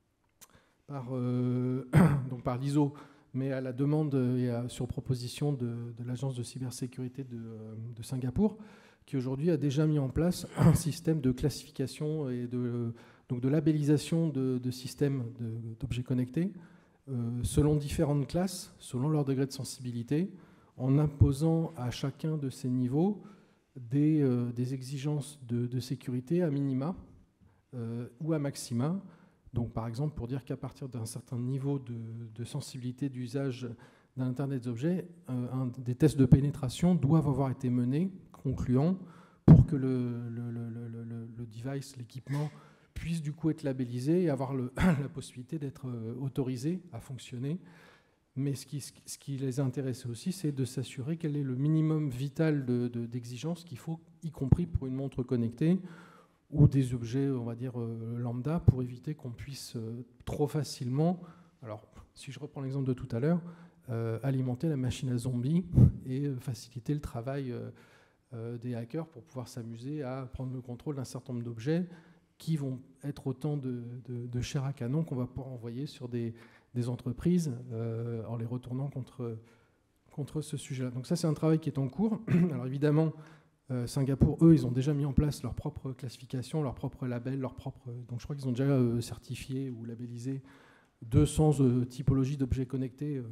par, euh, donc par l'I S O, mais à la demande et à, sur proposition de, de l'Agence de cybersécurité de, de Singapour, qui aujourd'hui a déjà mis en place un système de classification et de, donc de labellisation de, de systèmes de, d'objets connectés euh, selon différentes classes, selon leur degré de sensibilité, en imposant à chacun de ces niveaux des, euh, des exigences de, de sécurité à minima euh, ou à maxima. Donc, par exemple, pour dire qu'à partir d'un certain niveau de, de sensibilité d'usage d'un Internet des objets, euh, un, des tests de pénétration doivent avoir été menés, concluants, pour que le, le, le, le, le device, l'équipement, puisse du coup être labellisé et avoir le, la possibilité d'être euh, autorisé à fonctionner. Mais ce qui, ce qui les intéresse aussi, c'est de s'assurer quel est le minimum vital de, de, d'exigence qu'il faut, y compris pour une montre connectée ou des objets, on va dire, euh, lambda, pour éviter qu'on puisse euh, trop facilement, alors si je reprends l'exemple de tout à l'heure, euh, alimenter la machine à zombies et euh, faciliter le travail euh, euh, des hackers pour pouvoir s'amuser à prendre le contrôle d'un certain nombre d'objets qui vont être autant de, de, de chair à canon qu'on va pouvoir envoyer sur des des entreprises euh, en les retournant contre, contre ce sujet-là. Donc ça, c'est un travail qui est en cours. Alors évidemment, euh, Singapour, eux, ils ont déjà mis en place leur propre classification, leur propre label, leur propre... Donc je crois qu'ils ont déjà euh, certifié ou labellisé deux cents euh, typologies d'objets connectés euh,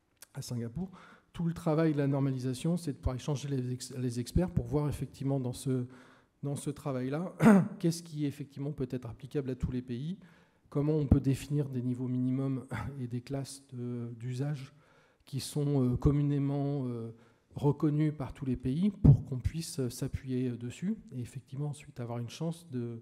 à Singapour. Tout le travail de la normalisation, c'est de pouvoir échanger les, ex les experts pour voir effectivement dans ce, dans ce travail-là qu'est-ce qui effectivement peut être applicable à tous les pays, comment on peut définir des niveaux minimums et des classes d'usage qui sont euh, communément euh, reconnus par tous les pays pour qu'on puisse s'appuyer dessus et effectivement ensuite avoir une chance de,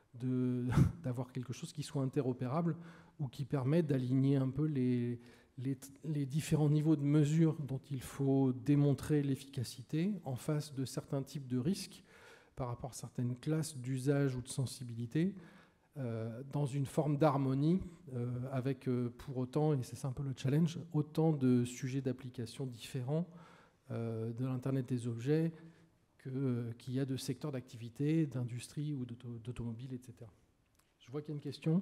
de, d'avoir quelque chose qui soit interopérable ou qui permette d'aligner un peu les, les, les différents niveaux de mesure dont il faut démontrer l'efficacité en face de certains types de risques par rapport à certaines classes d'usage ou de sensibilité, Euh, dans une forme d'harmonie, euh, avec euh, pour autant, et c'est ça un peu le challenge, autant de sujets d'application différents euh, de l'Internet des objets que, euh, qu'il y a de secteurs d'activité, d'industrie ou d'auto, d'automobile, et cetera. Je vois qu'il y a une question.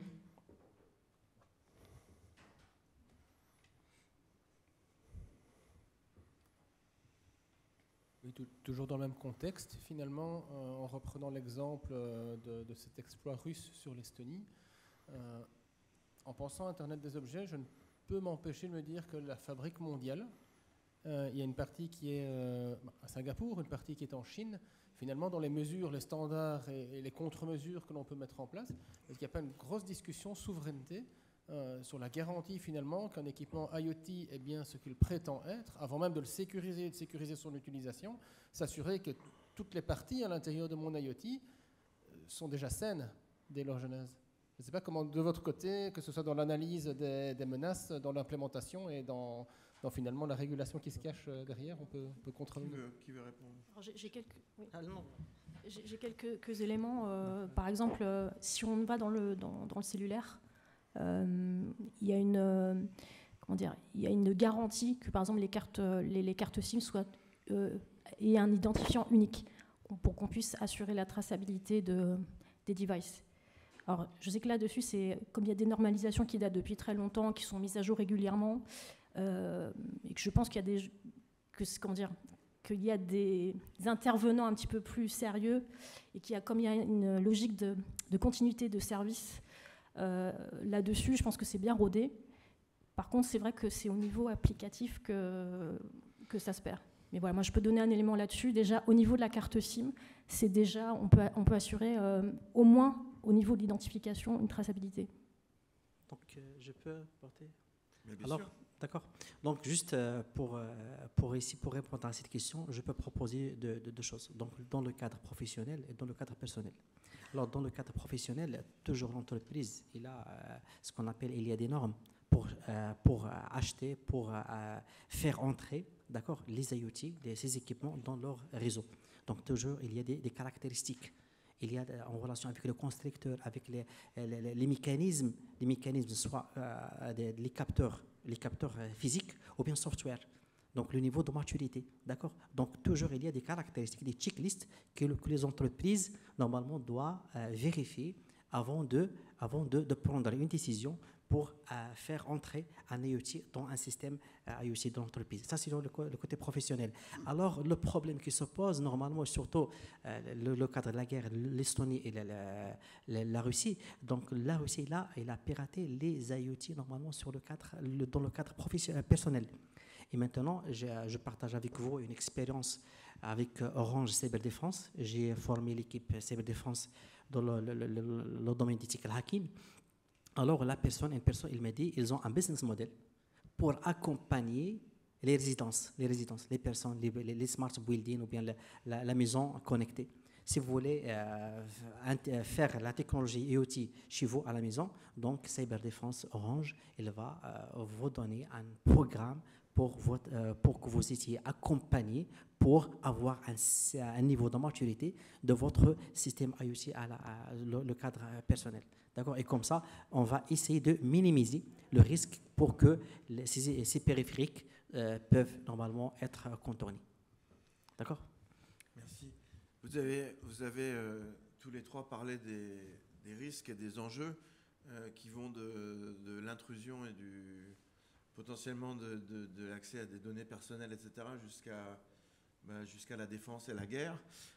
Oui, tout, toujours dans le même contexte, finalement, euh, en reprenant l'exemple euh, de, de cet exploit russe sur l'Estonie, euh, en pensant à Internet des objets, je ne peux m'empêcher de me dire que la fabrique mondiale, euh, il y a une partie qui est euh, à Singapour, une partie qui est en Chine. Finalement, dans les mesures, les standards et, et les contre-mesures que l'on peut mettre en place, est-ce qu'il n'y a pas une grosse discussion souveraineté Euh, sur la garantie finalement qu'un équipement IoT est bien ce qu'il prétend être, avant même de le sécuriser et de sécuriser son utilisation, s'assurer que toutes les parties à l'intérieur de mon IoT sont déjà saines dès leur genèse. Je ne sais pas comment de votre côté, que ce soit dans l'analyse des, des menaces, dans l'implémentation et dans, dans finalement la régulation qui se cache derrière, on peut, on peut contrôler. Qui veut, qui veut répondre? Alors, j'ai quelques... Oui. Ah, non. J'ai, j'ai quelques, quelques éléments. Euh, par exemple, euh, si on va dans le, dans, dans le cellulaire, il euh, y a une euh, comment dire, il y a une garantie que par exemple les cartes les, les cartes SIM soient euh, aient un identifiant unique pour qu'on puisse assurer la traçabilité de, des devices. Alors je sais que là-dessus, c'est comme il y a des normalisations qui datent depuis très longtemps, qui sont mises à jour régulièrement. euh, et que je pense qu'il y a des, que, comment dire, qu'il y a des intervenants un petit peu plus sérieux et qu'il y a, comme il y a une logique de, de continuité de service euh, là-dessus, je pense que c'est bien rodé. Par contre, c'est vrai que c'est au niveau applicatif que, que ça se perd. Mais voilà, moi je peux donner un élément là-dessus. Déjà, au niveau de la carte SIM, c'est déjà, on peut, on peut assurer euh, au moins au niveau de l'identification une traçabilité. Donc, euh, je peux porter. Mais bien Alors, sûr. d'accord. Donc, juste euh, pour, euh, pour, ici, pour répondre à cette question, je peux proposer deux de, de choses. Donc, dans le cadre professionnel et dans le cadre personnel. Alors, dans le cadre professionnel, toujours l'entreprise, il a euh, ce qu'on appelle, il y a des normes pour, euh, pour euh, acheter, pour euh, faire entrer, d'accord, les I O T, les, ces équipements dans leur réseau. Donc, toujours, il y a des, des caractéristiques. Il y a en relation avec le constructeur, avec les, les, les mécanismes, les mécanismes, soit euh, des, les capteurs, les capteurs physiques ou bien software. Donc le niveau de maturité, d'accord. Donc toujours il y a des caractéristiques, des checklists que, le, que les entreprises normalement doivent euh, vérifier avant de, avant de, de prendre une décision pour euh, faire entrer un I O T dans un système euh, I O T de l'entreprise. Ça, c'est le, le côté professionnel. Alors, le problème qui se pose, normalement, surtout euh, le, le cadre de la guerre, l'Estonie et la, la, la, la Russie, donc la Russie, là, elle a piraté les I O T, normalement, sur le cadre, le, dans le cadre professionnel, personnel. Et maintenant, je, je partage avec vous une expérience avec Orange Cyberdéfense. J'ai formé l'équipe Cyberdéfense dans le, le, le, le, le domaine d'ethical hacking. Alors, la personne, une personne, il m'a dit, ils ont un business model pour accompagner les résidences, les résidences, les personnes, les, les, les smart buildings ou bien la, la, la maison connectée. Si vous voulez euh, faire la technologie I O T chez vous à la maison, donc Cyberdéfense Orange, il va euh, vous donner un programme pour, votre, euh, pour que vous étiez accompagné pour avoir un, un niveau de maturité de votre système I O T à, la, à le, le cadre personnel. D'accord. Et comme ça, on va essayer de minimiser le risque pour que les, ces, ces périphériques euh, peuvent normalement être contournés. D'accord. Merci. Vous avez, vous avez euh, tous les trois parlé des, des risques et des enjeux euh, qui vont de, de l'intrusion et du potentiellement de, de, de l'accès à des données personnelles, et cetera, jusqu'à bah, jusqu'à la défense et la guerre.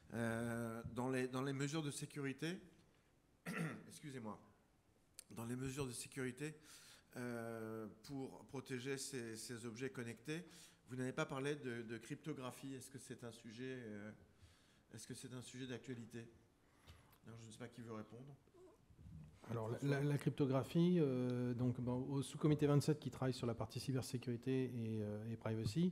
Euh, dans, les, dans les mesures de sécurité, excusez-moi, dans les mesures de sécurité euh, pour protéger ces, ces objets connectés, vous n'avez pas parlé de, de cryptographie. Est-ce que c'est un sujet, euh, est-ce que c'est un sujet d'actualité? Alors, je ne sais pas qui veut répondre. Alors, la, la cryptographie, euh, donc, bon, au sous-comité vingt-sept qui travaille sur la partie cybersécurité et, euh, et privacy,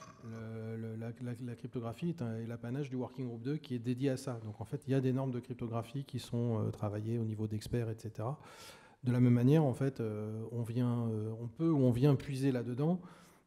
le, le, la, la, la cryptographie est, est l'apanage du Working Group deux qui est dédié à ça. Donc, en fait, il y a des normes de cryptographie qui sont euh, travaillées au niveau d'experts, et cetera. De la même manière, en fait, euh, on, vient, euh, on peut ou on vient puiser là-dedans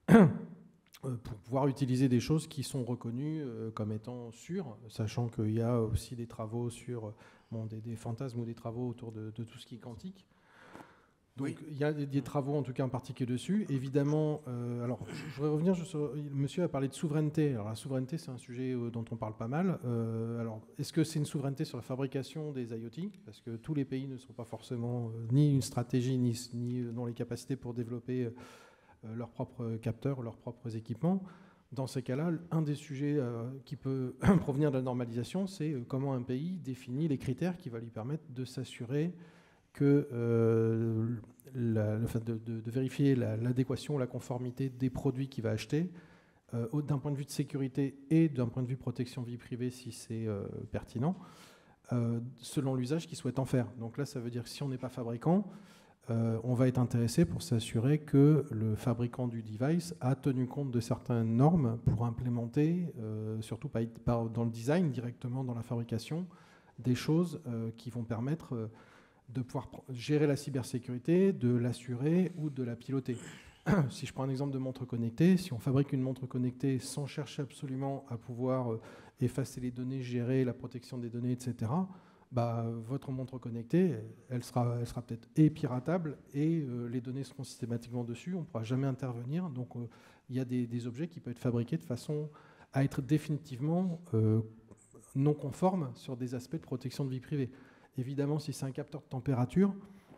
pour pouvoir utiliser des choses qui sont reconnues euh, comme étant sûres, sachant qu'il y a aussi des travaux sur bon, des, des fantasmes ou des travaux autour de, de tout ce qui est quantique. Donc oui. Il y a des, des travaux en tout cas en particulier dessus. Évidemment, euh, alors je voudrais revenir, je, monsieur a parlé de souveraineté. Alors la souveraineté, c'est un sujet euh, dont on parle pas mal. Euh, alors est-ce que c'est une souveraineté sur la fabrication des I O T? Parce que tous les pays ne sont pas forcément euh, ni une stratégie, ni, ni dans les capacités pour développer euh, leurs propres capteurs, leurs propres équipements. Dans ces cas-là, un des sujets euh, qui peut provenir de la normalisation, c'est euh, comment un pays définit les critères qui va lui permettre de s'assurer que euh, la, le fait de, de, de vérifier la, l'adéquation, la conformité des produits qu'il va acheter, euh, d'un point de vue de sécurité et d'un point de vue protection vie privée, si c'est euh, pertinent, euh, selon l'usage qu'il souhaite en faire. Donc là, ça veut dire que si on n'est pas fabricant, Euh, on va être intéressé pour s'assurer que le fabricant du device a tenu compte de certaines normes pour implémenter, euh, surtout pas, pas dans le design, directement dans la fabrication, des choses euh, qui vont permettre euh, de pouvoir gérer la cybersécurité, de l'assurer ou de la piloter. Si je prends un exemple de montre connectée, si on fabrique une montre connectée sans chercher absolument à pouvoir euh, effacer les données, gérer la protection des données, et cetera, bah, votre montre connectée, elle sera, elle sera peut-être et piratable et euh, les données seront systématiquement dessus, on ne pourra jamais intervenir. Donc il euh, y a des, des objets qui peuvent être fabriqués de façon à être définitivement euh, non conformes sur des aspects de protection de vie privée. Évidemment, si c'est un capteur de température,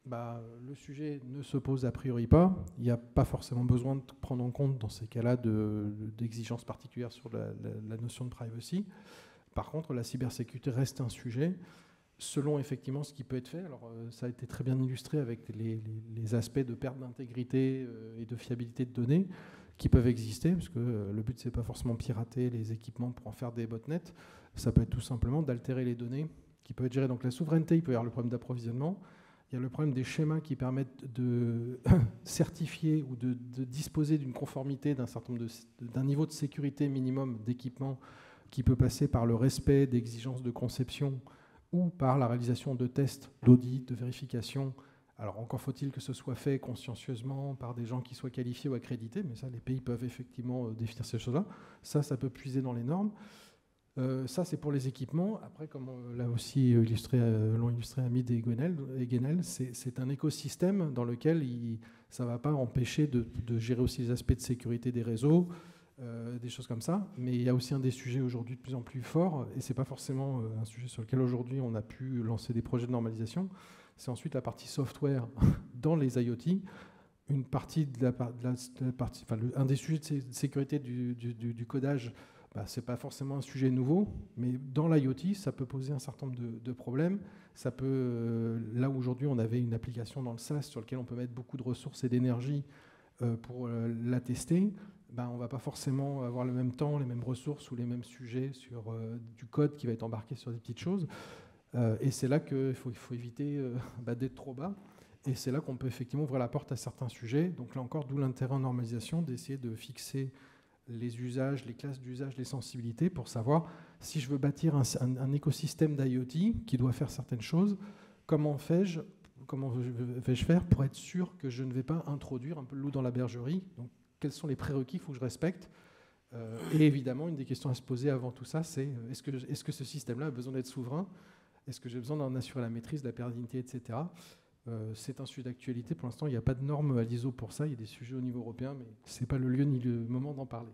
bah, le sujet ne se pose a priori pas. Il n'y a pas forcément besoin de prendre en compte dans ces cas-là de, d'exigences particulières sur la, la, la notion de privacy. Par contre, la cybersécurité reste un sujet selon effectivement ce qui peut être fait. Alors, euh, ça a été très bien illustré avec les, les, les aspects de perte d'intégrité euh, et de fiabilité de données qui peuvent exister, parce que euh, le but, c'est pas forcément pirater les équipements pour en faire des botnets. Ça peut être tout simplement d'altérer les données qui peuvent être gérées. Donc la souveraineté, il peut y avoir le problème d'approvisionnement. Il y a le problème des schémas qui permettent de certifier ou de, de disposer d'une conformité d'un certain nombre de, d'un niveau de sécurité minimum d'équipement qui peut passer par le respect d'exigences de conception ou par la réalisation de tests, d'audits, de vérification. Alors encore faut-il que ce soit fait consciencieusement par des gens qui soient qualifiés ou accrédités, mais ça, les pays peuvent effectivement définir ces choses-là. Ça, ça peut puiser dans les normes. Euh, ça, c'est pour les équipements. Après, comme l'a aussi illustré, euh, l'ont illustré Hamid et Guenel, c'est, c'est un écosystème dans lequel il, ça ne va pas empêcher de, de gérer aussi les aspects de sécurité des réseaux, euh, des choses comme ça. Mais il y a aussi un des sujets aujourd'hui de plus en plus forts, et ce n'est pas forcément un sujet sur lequel aujourd'hui on a pu lancer des projets de normalisation. C'est ensuite la partie software dans les IoT. Une partie de la, de la, de la partie, enfin, le, un des sujets de sécurité du, du, du, du codage, bah, ce n'est pas forcément un sujet nouveau, mais dans l'IoT, ça peut poser un certain nombre de, de problèmes. Ça peut, euh, là où aujourd'hui on avait une application dans le SaaS sur laquelle on peut mettre beaucoup de ressources et d'énergie euh, pour euh, la tester, bah, on ne va pas forcément avoir le même temps, les mêmes ressources ou les mêmes sujets sur euh, du code qui va être embarqué sur des petites choses. Euh, et c'est là qu'il faut, il faut éviter euh, bah, d'être trop bas. Et c'est là qu'on peut effectivement ouvrir la porte à certains sujets. Donc là encore, d'où l'intérêt en normalisation d'essayer de fixer les usages, les classes d'usage, les sensibilités pour savoir si je veux bâtir un, un, un écosystème d'IoT qui doit faire certaines choses, comment fais-je, comment vais-je faire pour être sûr que je ne vais pas introduire un peu le loup dans la bergerie. Donc quels sont les prérequis qu'il faut que je respecte. Euh, et évidemment, une des questions à se poser avant tout ça, c'est est-ce que, est-ce que ce système-là a besoin d'être souverain ? Est-ce que j'ai besoin d'en assurer la maîtrise, la pérennité, et cetera. Euh, c'est un sujet d'actualité. Pour l'instant, il n'y a pas de normes à l'I S O pour ça. Il y a des sujets au niveau européen, mais ce n'est pas le lieu ni le moment d'en parler.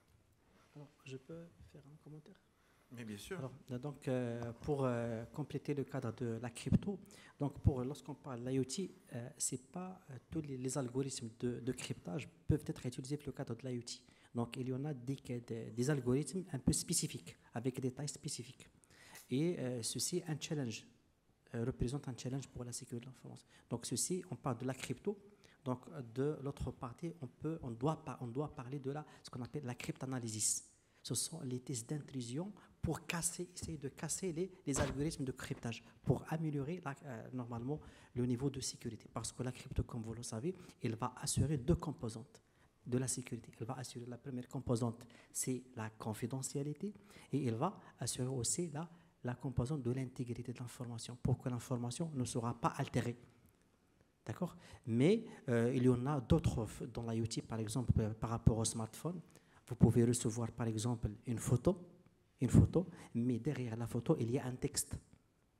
Alors, je peux faire un commentaire ? Mais bien sûr. Alors, donc, euh, pour euh, compléter le cadre de la crypto, donc pour, lorsqu'on parle de l'IoT, euh, c'est pas euh, tous les, les algorithmes de, de cryptage peuvent être utilisés pour le cadre de l'IoT. Donc, il y en a des, des, des algorithmes un peu spécifiques, avec des tailles spécifiques. Et euh, ceci, un challenge, euh, représente un challenge pour la sécurité de l'information. Donc ceci, on parle de la crypto. Donc de l'autre partie, on, peut, on, doit, on doit parler de la, ce qu'on appelle la cryptanalysis. Ce sont les tests d'intrusion pour casser, essayer de casser les, les algorithmes de cryptage, pour améliorer la, euh, normalement le niveau de sécurité. Parce que la crypto, comme vous le savez, elle va assurer deux composantes de la sécurité. Elle va assurer la première composante, c'est la confidentialité, et elle va assurer aussi la la composante de l'intégrité de l'information, pour que l'information ne sera pas altérée. D'accord ? Mais euh, il y en a d'autres dans l'IoT, par exemple, par rapport au smartphone. Vous pouvez recevoir, par exemple, une photo, une photo, mais derrière la photo, il y a un texte. D'accord ?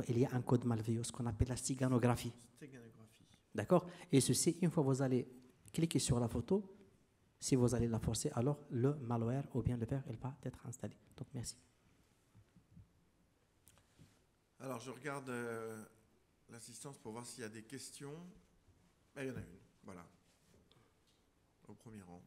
Il y a un code malveilleux, ce qu'on appelle la stiganographie. Stiganographie. D'accord ? Et ceci, une fois que vous allez cliquer sur la photo, si vous allez la forcer, alors le malware ou bien le verre, il va être installé. Donc, merci. Alors, je regarde euh, l'assistance pour voir s'il y a des questions. Ah, il y en a une, voilà. Au premier rang.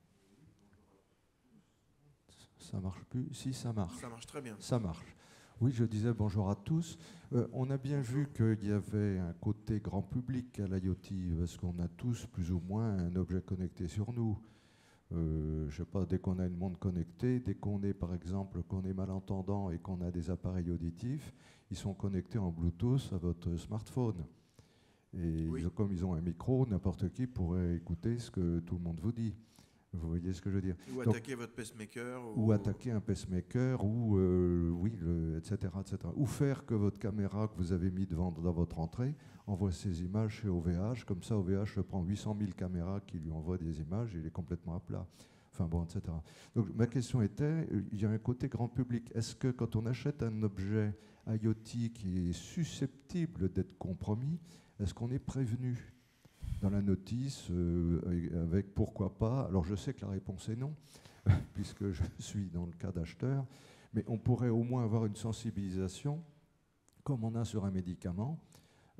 Ça marche plus ? Si, ça marche. Ça marche très bien. Ça marche. Oui, je disais bonjour à tous. Euh, on a bien vu qu'il y avait un côté grand public à l'IoT, parce qu'on a tous plus ou moins un objet connecté sur nous. Euh, je ne sais pas, dès qu'on a une montre connectée, dès qu'on est, par exemple, qu'on est malentendant et qu'on a des appareils auditifs, ils sont connectés en Bluetooth à votre smartphone. Et oui. ils ont, comme ils ont un micro, n'importe qui pourrait écouter ce que tout le monde vous dit. Vous voyez ce que je veux dire ? Ou Donc, attaquer votre pacemaker. Ou, ou attaquer un pacemaker, ou, euh, oui, le, et cetera, et cetera. Ou faire que votre caméra que vous avez mis devant dans votre entrée envoie ces images chez O V H. Comme ça, O V H prend huit cent mille caméras qui lui envoient des images et il est complètement à plat. Enfin bon, et cetera. Donc ma question était, il y a un côté grand public. Est-ce que quand on achète un objet IoT qui est susceptible d'être compromis, est-ce qu'on est prévenu dans la notice, euh, avec pourquoi pas? Alors je sais que la réponse est non, puisque je suis dans le cas d'acheteur, mais on pourrait au moins avoir une sensibilisation, comme on a sur un médicament,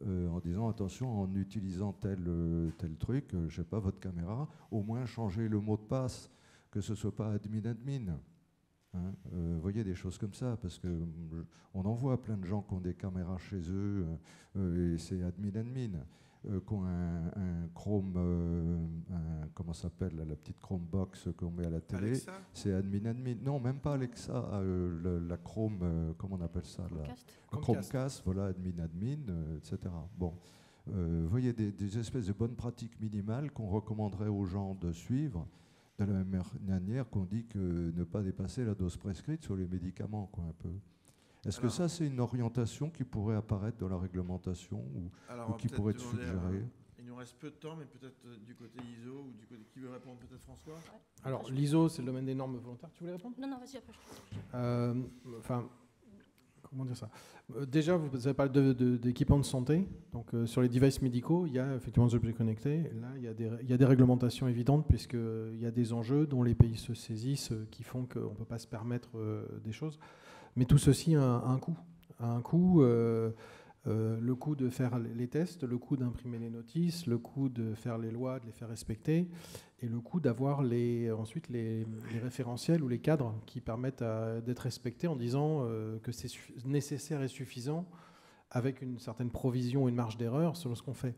euh, en disant attention, en utilisant tel, euh, tel truc, euh, je sais pas, votre caméra, au moins changer le mot de passe, que ce soit pas admin admin. Hein, euh, voyez des choses comme ça, parce que euh, on en voit plein de gens qui ont des caméras chez eux, euh, euh, et c'est admin admin. Euh, qui ont un, un Chrome, euh, un, comment ça s'appelle, la petite Chromebox qu'on met à la télé, c'est admin admin. Non, même pas Alexa, euh, le, la Chrome, euh, comment on appelle ça, Chromecast, la, Chromecast, voilà, admin admin, euh, et cetera. Bon, euh, voyez des, des espèces de bonnes pratiques minimales qu'on recommanderait aux gens de suivre, de la même manière qu'on dit que ne pas dépasser la dose prescrite sur les médicaments, quoi, un peu. Est-ce que ça, c'est une orientation qui pourrait apparaître dans la réglementation ou, alors, ou qui pourrait être suggérée? euh, Il nous reste peu de temps, mais peut-être euh, du côté I S O ou du côté qui veut répondre, peut-être François. Ouais. Alors l'I S O, c'est le domaine des normes volontaires. Tu voulais répondre? Non, non, vas-y après. Euh, enfin, comment dire ça? euh, Déjà, vous avez parlé de, de, d'équipements de santé. Donc euh, sur les devices médicaux, il y a effectivement des objets connectés. Là, il y a des, il y a des réglementations évidentes puisqu'il y a des enjeux dont les pays se saisissent euh, qui font qu'on ne peut pas se permettre euh, des choses. Mais tout ceci a un, a un coût. A un coût, euh, euh, le coût de faire les tests, le coût d'imprimer les notices, le coût de faire les lois, de les faire respecter, et le coût d'avoir les, ensuite les, les référentiels ou les cadres qui permettent à, d'être respectés en disant euh, que c'est nécessaire et suffisant avec une certaine provision, une marge d'erreur selon ce qu'on fait.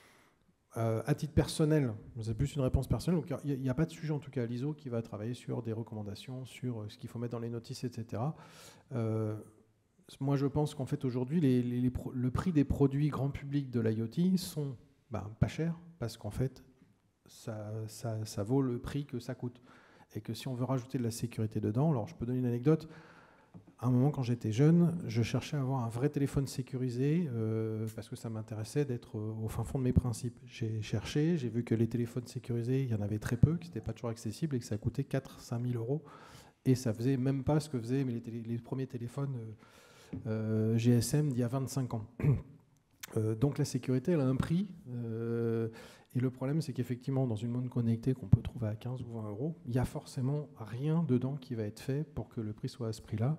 Euh, à titre personnel, c'est plus une réponse personnelle, donc il n'y a, a pas de sujet en tout cas à l'I S O qui va travailler sur des recommandations, sur ce qu'il faut mettre dans les notices, et cetera. Euh, moi je pense qu'en fait aujourd'hui, les, les, les pro, le prix des produits grand public de l'IoT sont ben, pas chers, parce qu'en fait ça, ça, ça vaut le prix que ça coûte. Et que si on veut rajouter de la sécurité dedans, alors je peux donner une anecdote. À un moment, quand j'étais jeune, je cherchais à avoir un vrai téléphone sécurisé euh, parce que ça m'intéressait d'être au fin fond de mes principes. J'ai cherché, j'ai vu que les téléphones sécurisés, il y en avait très peu, que ce n'était pas toujours accessible et que ça coûtait quatre à cinq mille euros. Et ça faisait même pas ce que faisaient les, télé, les premiers téléphones euh, euh, G S M d'il y a vingt-cinq ans. Euh, donc la sécurité, elle a un prix. Euh, et le problème, c'est qu'effectivement, dans une montre connectée qu'on peut trouver à quinze ou vingt euros, il n'y a forcément rien dedans qui va être fait pour que le prix soit à ce prix-là.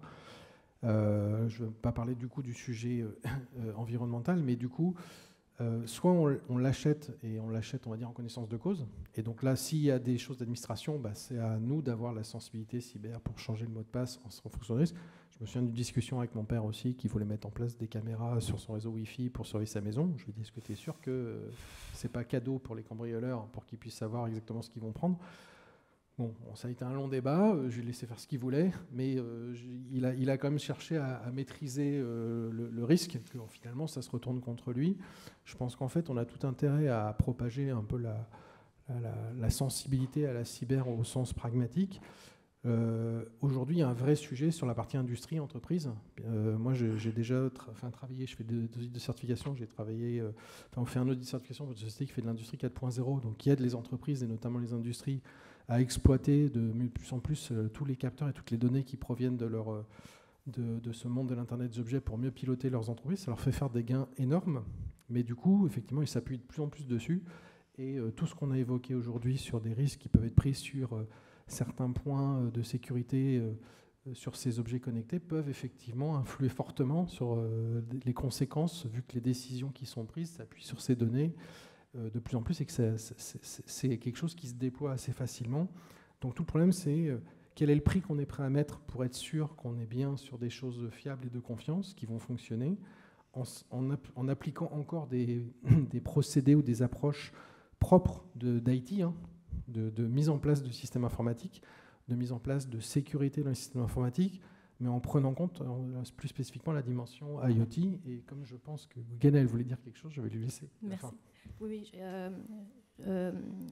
Euh, je ne veux pas parler du coup du sujet euh, environnemental, mais du coup, euh, soit on, on l'achète, et on l'achète, on va dire, en connaissance de cause. Et donc là, s'il y a des choses d'administration, bah, c'est à nous d'avoir la sensibilité cyber pour changer le mot de passe en, en fonction de risque. Je me souviens d'une discussion avec mon père aussi, qui voulait mettre en place des caméras sur son réseau Wi-Fi pour surveiller sa maison. Je lui ai dit, est-ce que tu es sûr que euh, ce n'est pas cadeau pour les cambrioleurs, pour qu'ils puissent savoir exactement ce qu'ils vont prendre? Bon, ça a été un long débat, je lui ai laissé faire ce qu'il voulait, mais euh, il, a, il a quand même cherché à, à maîtriser euh, le, le risque, que finalement ça se retourne contre lui. Je pense qu'en fait on a tout intérêt à propager un peu la, la, la sensibilité à la cyber au sens pragmatique. Euh, aujourd'hui, il y a un vrai sujet sur la partie industrie, entreprise. Euh, moi, j'ai, j'ai déjà tra- enfin, travaillé, je fais des audits de certification, j'ai travaillé, euh, enfin, on fait un audit de certification pour une société qui fait de l'industrie quatre point zéro, donc qui aide les entreprises, et notamment les industries, à exploiter de plus en plus euh, tous les capteurs et toutes les données qui proviennent de, leur, euh, de, de ce monde de l'Internet des objets pour mieux piloter leurs entreprises. Ça leur fait faire des gains énormes, mais du coup, effectivement, ils s'appuient de plus en plus dessus. Et euh, tout ce qu'on a évoqué aujourd'hui sur des risques qui peuvent être pris sur euh, certains points euh, de sécurité euh, sur ces objets connectés peuvent effectivement influer fortement sur euh, les conséquences, vu que les décisions qui sont prises s'appuient sur ces données de plus en plus, et que c'est, c'est, c'est quelque chose qui se déploie assez facilement. Donc tout le problème, c'est euh, quel est le prix qu'on est prêt à mettre pour être sûr qu'on est bien sur des choses fiables et de confiance qui vont fonctionner, en, en, en appliquant encore des, des procédés ou des approches propres de, d'I T, hein, de, de mise en place de systèmes informatiques, de mise en place de sécurité dans les systèmes informatiques, mais en prenant en compte en, plus spécifiquement la dimension IoT. Et comme je pense que Guénel voulait dire quelque chose, je vais lui laisser. Merci. Enfin. Oui, oui. Euh, euh,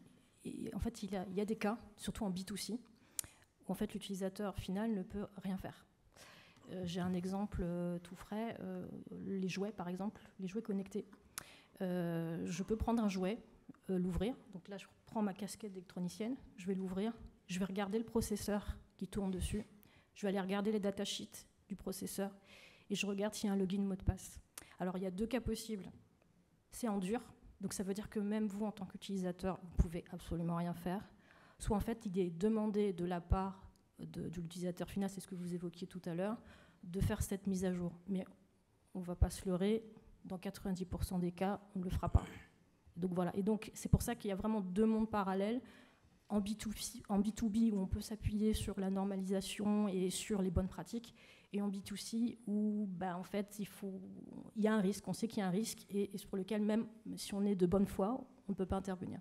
en fait, il y, a, il y a des cas, surtout en B deux C, où en fait, l'utilisateur final ne peut rien faire. Euh, j'ai un exemple euh, tout frais. Euh, les jouets, par exemple, les jouets connectés. Euh, je peux prendre un jouet, euh, l'ouvrir. Donc là, je prends ma casquette d'électronicienne, je vais l'ouvrir, je vais regarder le processeur qui tourne dessus, je vais aller regarder les datasheets du processeur et je regarde s'il y a un login mot de passe. Alors, il y a deux cas possibles. C'est en dur. Donc ça veut dire que même vous, en tant qu'utilisateur, vous ne pouvez absolument rien faire. Soit en fait, il est demandé de la part de, de l'utilisateur final, c'est ce que vous évoquiez tout à l'heure, de faire cette mise à jour. Mais on ne va pas se leurrer, dans quatre-vingt-dix pour cent des cas, on ne le fera pas. Donc voilà. Et donc c'est pour ça qu'il y a vraiment deux mondes parallèles. En B deux C, en B deux B, où on peut s'appuyer sur la normalisation et sur les bonnes pratiques, et en B deux C, où ben, en fait, il, faut, il y a un risque, on sait qu'il y a un risque, et, et pour lequel, même si on est de bonne foi, on ne peut pas intervenir.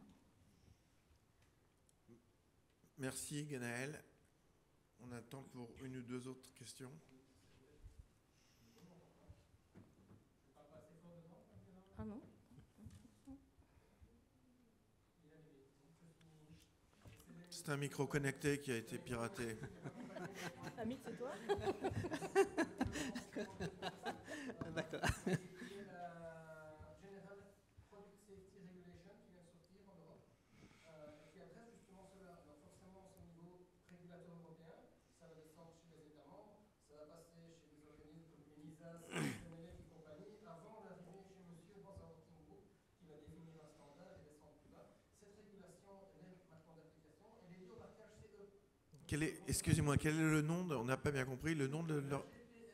Merci, Genaël. On attend pour une ou deux autres questions. Ah non. C'est un micro connecté qui a été piraté. Amit, c'est toi? D'accord. Quel est, excusez-moi, quel est le nom de, on n'a pas bien compris le nom de leur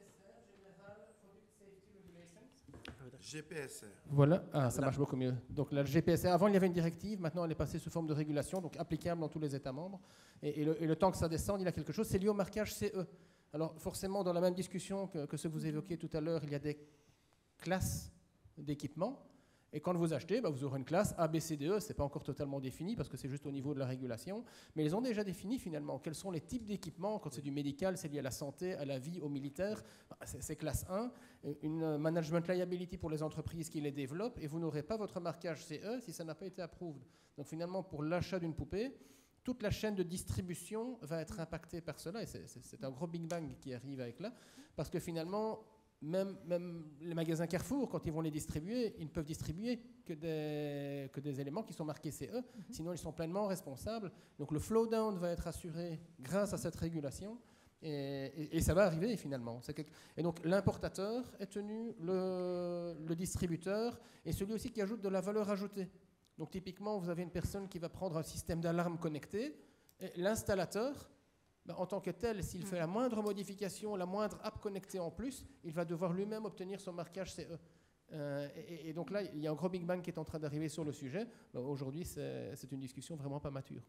G P S R. Voilà, ah, ça marche beaucoup mieux. Donc la G P S R, avant il y avait une directive, maintenant elle est passée sous forme de régulation, donc applicable dans tous les États membres. Et, et, le, et le temps que ça descende, il y a quelque chose, c'est lié au marquage C E. Alors forcément, dans la même discussion que, que ce que vous évoquiez tout à l'heure, il y a des classes d'équipements. Et quand vous achetez, bah, vous aurez une classe A, B, C, D, E. Ce n'est pas encore totalement défini parce que c'est juste au niveau de la régulation. Mais ils ont déjà défini finalement quels sont les types d'équipements. Quand c'est du médical, c'est lié à la santé, à la vie, au militaire. Bah, c'est, c'est classe un. Une management liability pour les entreprises qui les développent. Et vous n'aurez pas votre marquage C E si ça n'a pas été approuvé. Donc finalement, pour l'achat d'une poupée, toute la chaîne de distribution va être impactée par cela. Et c'est, c'est, c'est un gros Big Bang qui arrive avec là. Parce que finalement... Même, même les magasins Carrefour, quand ils vont les distribuer, ils ne peuvent distribuer que des, que des éléments qui sont marqués C E, mm-hmm. Sinon ils sont pleinement responsables. Donc le flow down va être assuré grâce à cette régulation, et, et, et ça va arriver finalement. C'est quelque... Et donc l'importateur est tenu, le, le distributeur, et celui aussi qui ajoute de la valeur ajoutée. Donc typiquement, vous avez une personne qui va prendre un système d'alarme connecté, et l'installateur, en tant que tel, s'il fait la moindre modification, la moindre app connectée en plus, il va devoir lui-même obtenir son marquage C E. Euh, et, et donc là, il y a un gros Big Bang qui est en train d'arriver sur le sujet. Ben aujourd'hui, c'est, c'est une discussion vraiment pas mature.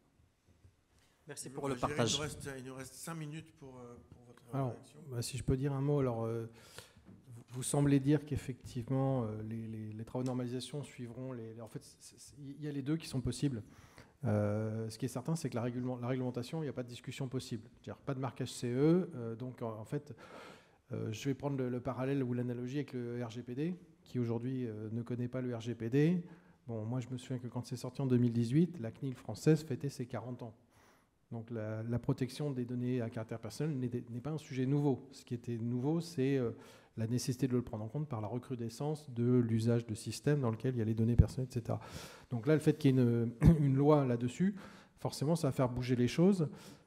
Merci pour le partage. Il nous reste, il nous reste cinq minutes pour, pour votre alors, réaction. Bah, si je peux dire un mot, alors, euh, vous, vous semblez dire qu'effectivement, euh, les, les, les travaux de normalisation suivront les... les en fait, il y a les deux qui sont possibles. Euh, ce qui est certain, c'est que la, réglement, la réglementation, il n'y a pas de discussion possible. C'est-à-dire pas de marquage C E. Euh, donc, en, en fait, euh, je vais prendre le, le parallèle ou l'analogie avec le R G P D, qui aujourd'hui euh, ne connaît pas le R G P D. Bon, moi, je me souviens que quand c'est sorti en deux mille dix-huit, la C N I L française fêtait ses quarante ans. Donc, la, la protection des données à caractère personnel n'est, n'est pas un sujet nouveau. Ce qui était nouveau, c'est euh, la nécessité de le prendre en compte par la recrudescence de l'usage de systèmes dans lesquels il y a les données personnelles, et cetera. Donc là, le fait qu'il y ait une, une loi là-dessus, forcément, ça va faire bouger les choses.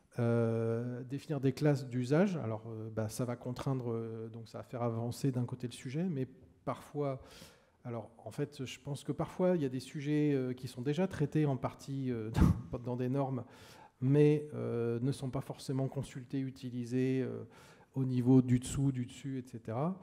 Euh, définir des classes d'usage, alors euh, bah, ça va contraindre, euh, donc ça va faire avancer d'un côté le sujet, mais parfois, alors en fait, je pense que parfois, il y a des sujets euh, qui sont déjà traités en partie euh, dans, dans des normes, mais euh, ne sont pas forcément consultés, utilisés euh, au niveau du dessous, du dessus, et cetera.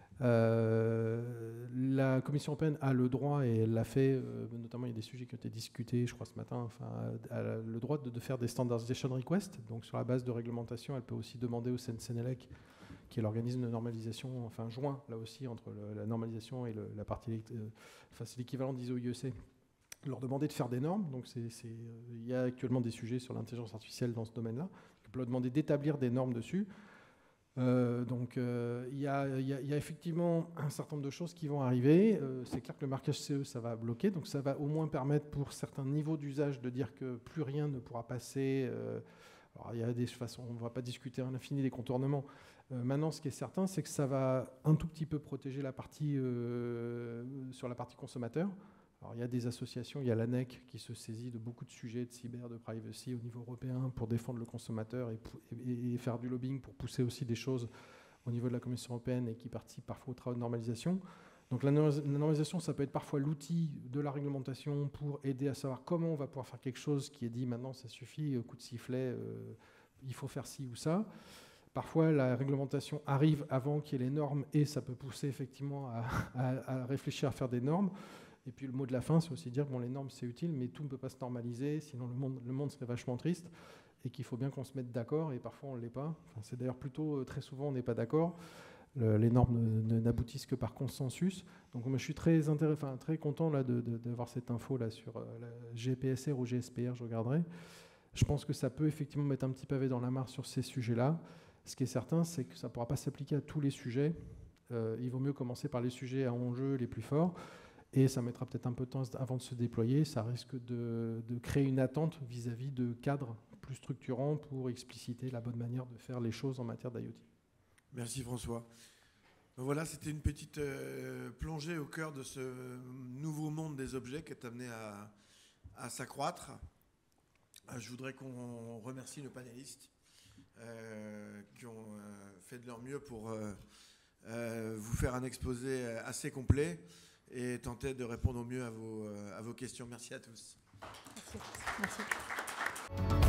Euh, la Commission européenne a le droit, et elle l'a fait, euh, notamment il y a des sujets qui ont été discutés, je crois, ce matin, enfin, elle a le droit de, de faire des standardization requests. Donc sur la base de réglementation, elle peut aussi demander au Sensenelec, qui est l'organisme de normalisation, enfin joint là aussi entre le, la normalisation et le, la partie, euh, enfin c'est l'équivalent d'I S O I E C, leur demander de faire des normes. Donc c'est, c'est, euh, il y a actuellement des sujets sur l'intelligence artificielle dans ce domaine-là. On peut leur demander d'établir des normes dessus. Euh, donc euh, il y, y, y a effectivement un certain nombre de choses qui vont arriver. Euh, c'est clair que le marquage C E, ça va bloquer. Donc ça va au moins permettre pour certains niveaux d'usage de dire que plus rien ne pourra passer. Euh, alors il y a des façons, on ne va pas discuter à l'infini des contournements. Euh, maintenant, ce qui est certain, c'est que ça va un tout petit peu protéger la partie, euh, sur la partie consommateur. Alors, il y a des associations, il y a l'A N E C qui se saisit de beaucoup de sujets de cyber, de privacy au niveau européen pour défendre le consommateur et, et, et faire du lobbying pour pousser aussi des choses au niveau de la Commission européenne et qui participent parfois au travail de normalisation. Donc la normalisation, ça peut être parfois l'outil de la réglementation pour aider à savoir comment on va pouvoir faire quelque chose qui est dit maintenant, ça suffit, coup de sifflet, euh, il faut faire ci ou ça. Parfois, la réglementation arrive avant qu'il y ait les normes et ça peut pousser effectivement à, à, à réfléchir à faire des normes. Et puis le mot de la fin, c'est aussi dire bon, les normes c'est utile, mais tout ne peut pas se normaliser, sinon le monde, le monde serait vachement triste. Et qu'il faut bien qu'on se mette d'accord, et parfois on ne l'est pas. Enfin, c'est d'ailleurs plutôt très souvent on n'est pas d'accord. Le, les normes ne, ne, n'aboutissent que par consensus. Donc moi, je suis très, intéress- enfin, très content là, de, de, d'avoir cette info là, sur euh, la G P S R ou G S P R, je regarderai. Je pense que ça peut effectivement mettre un petit pavé dans la mare sur ces sujets-là. Ce qui est certain, c'est que ça ne pourra pas s'appliquer à tous les sujets. Euh, il vaut mieux commencer par les sujets à enjeu les plus forts. Et ça mettra peut-être un peu de temps avant de se déployer. Ça risque de, de créer une attente vis-à-vis de cadres plus structurants pour expliciter la bonne manière de faire les choses en matière d'IoT. Merci François. Donc voilà, c'était une petite euh, plongée au cœur de ce nouveau monde des objets qui est amené à, à s'accroître. Euh, je voudrais qu'on remercie nos panélistes euh, qui ont euh, fait de leur mieux pour euh, euh, vous faire un exposé assez complet et tenter de répondre au mieux à vos, à vos questions. Merci à tous. Merci. Merci.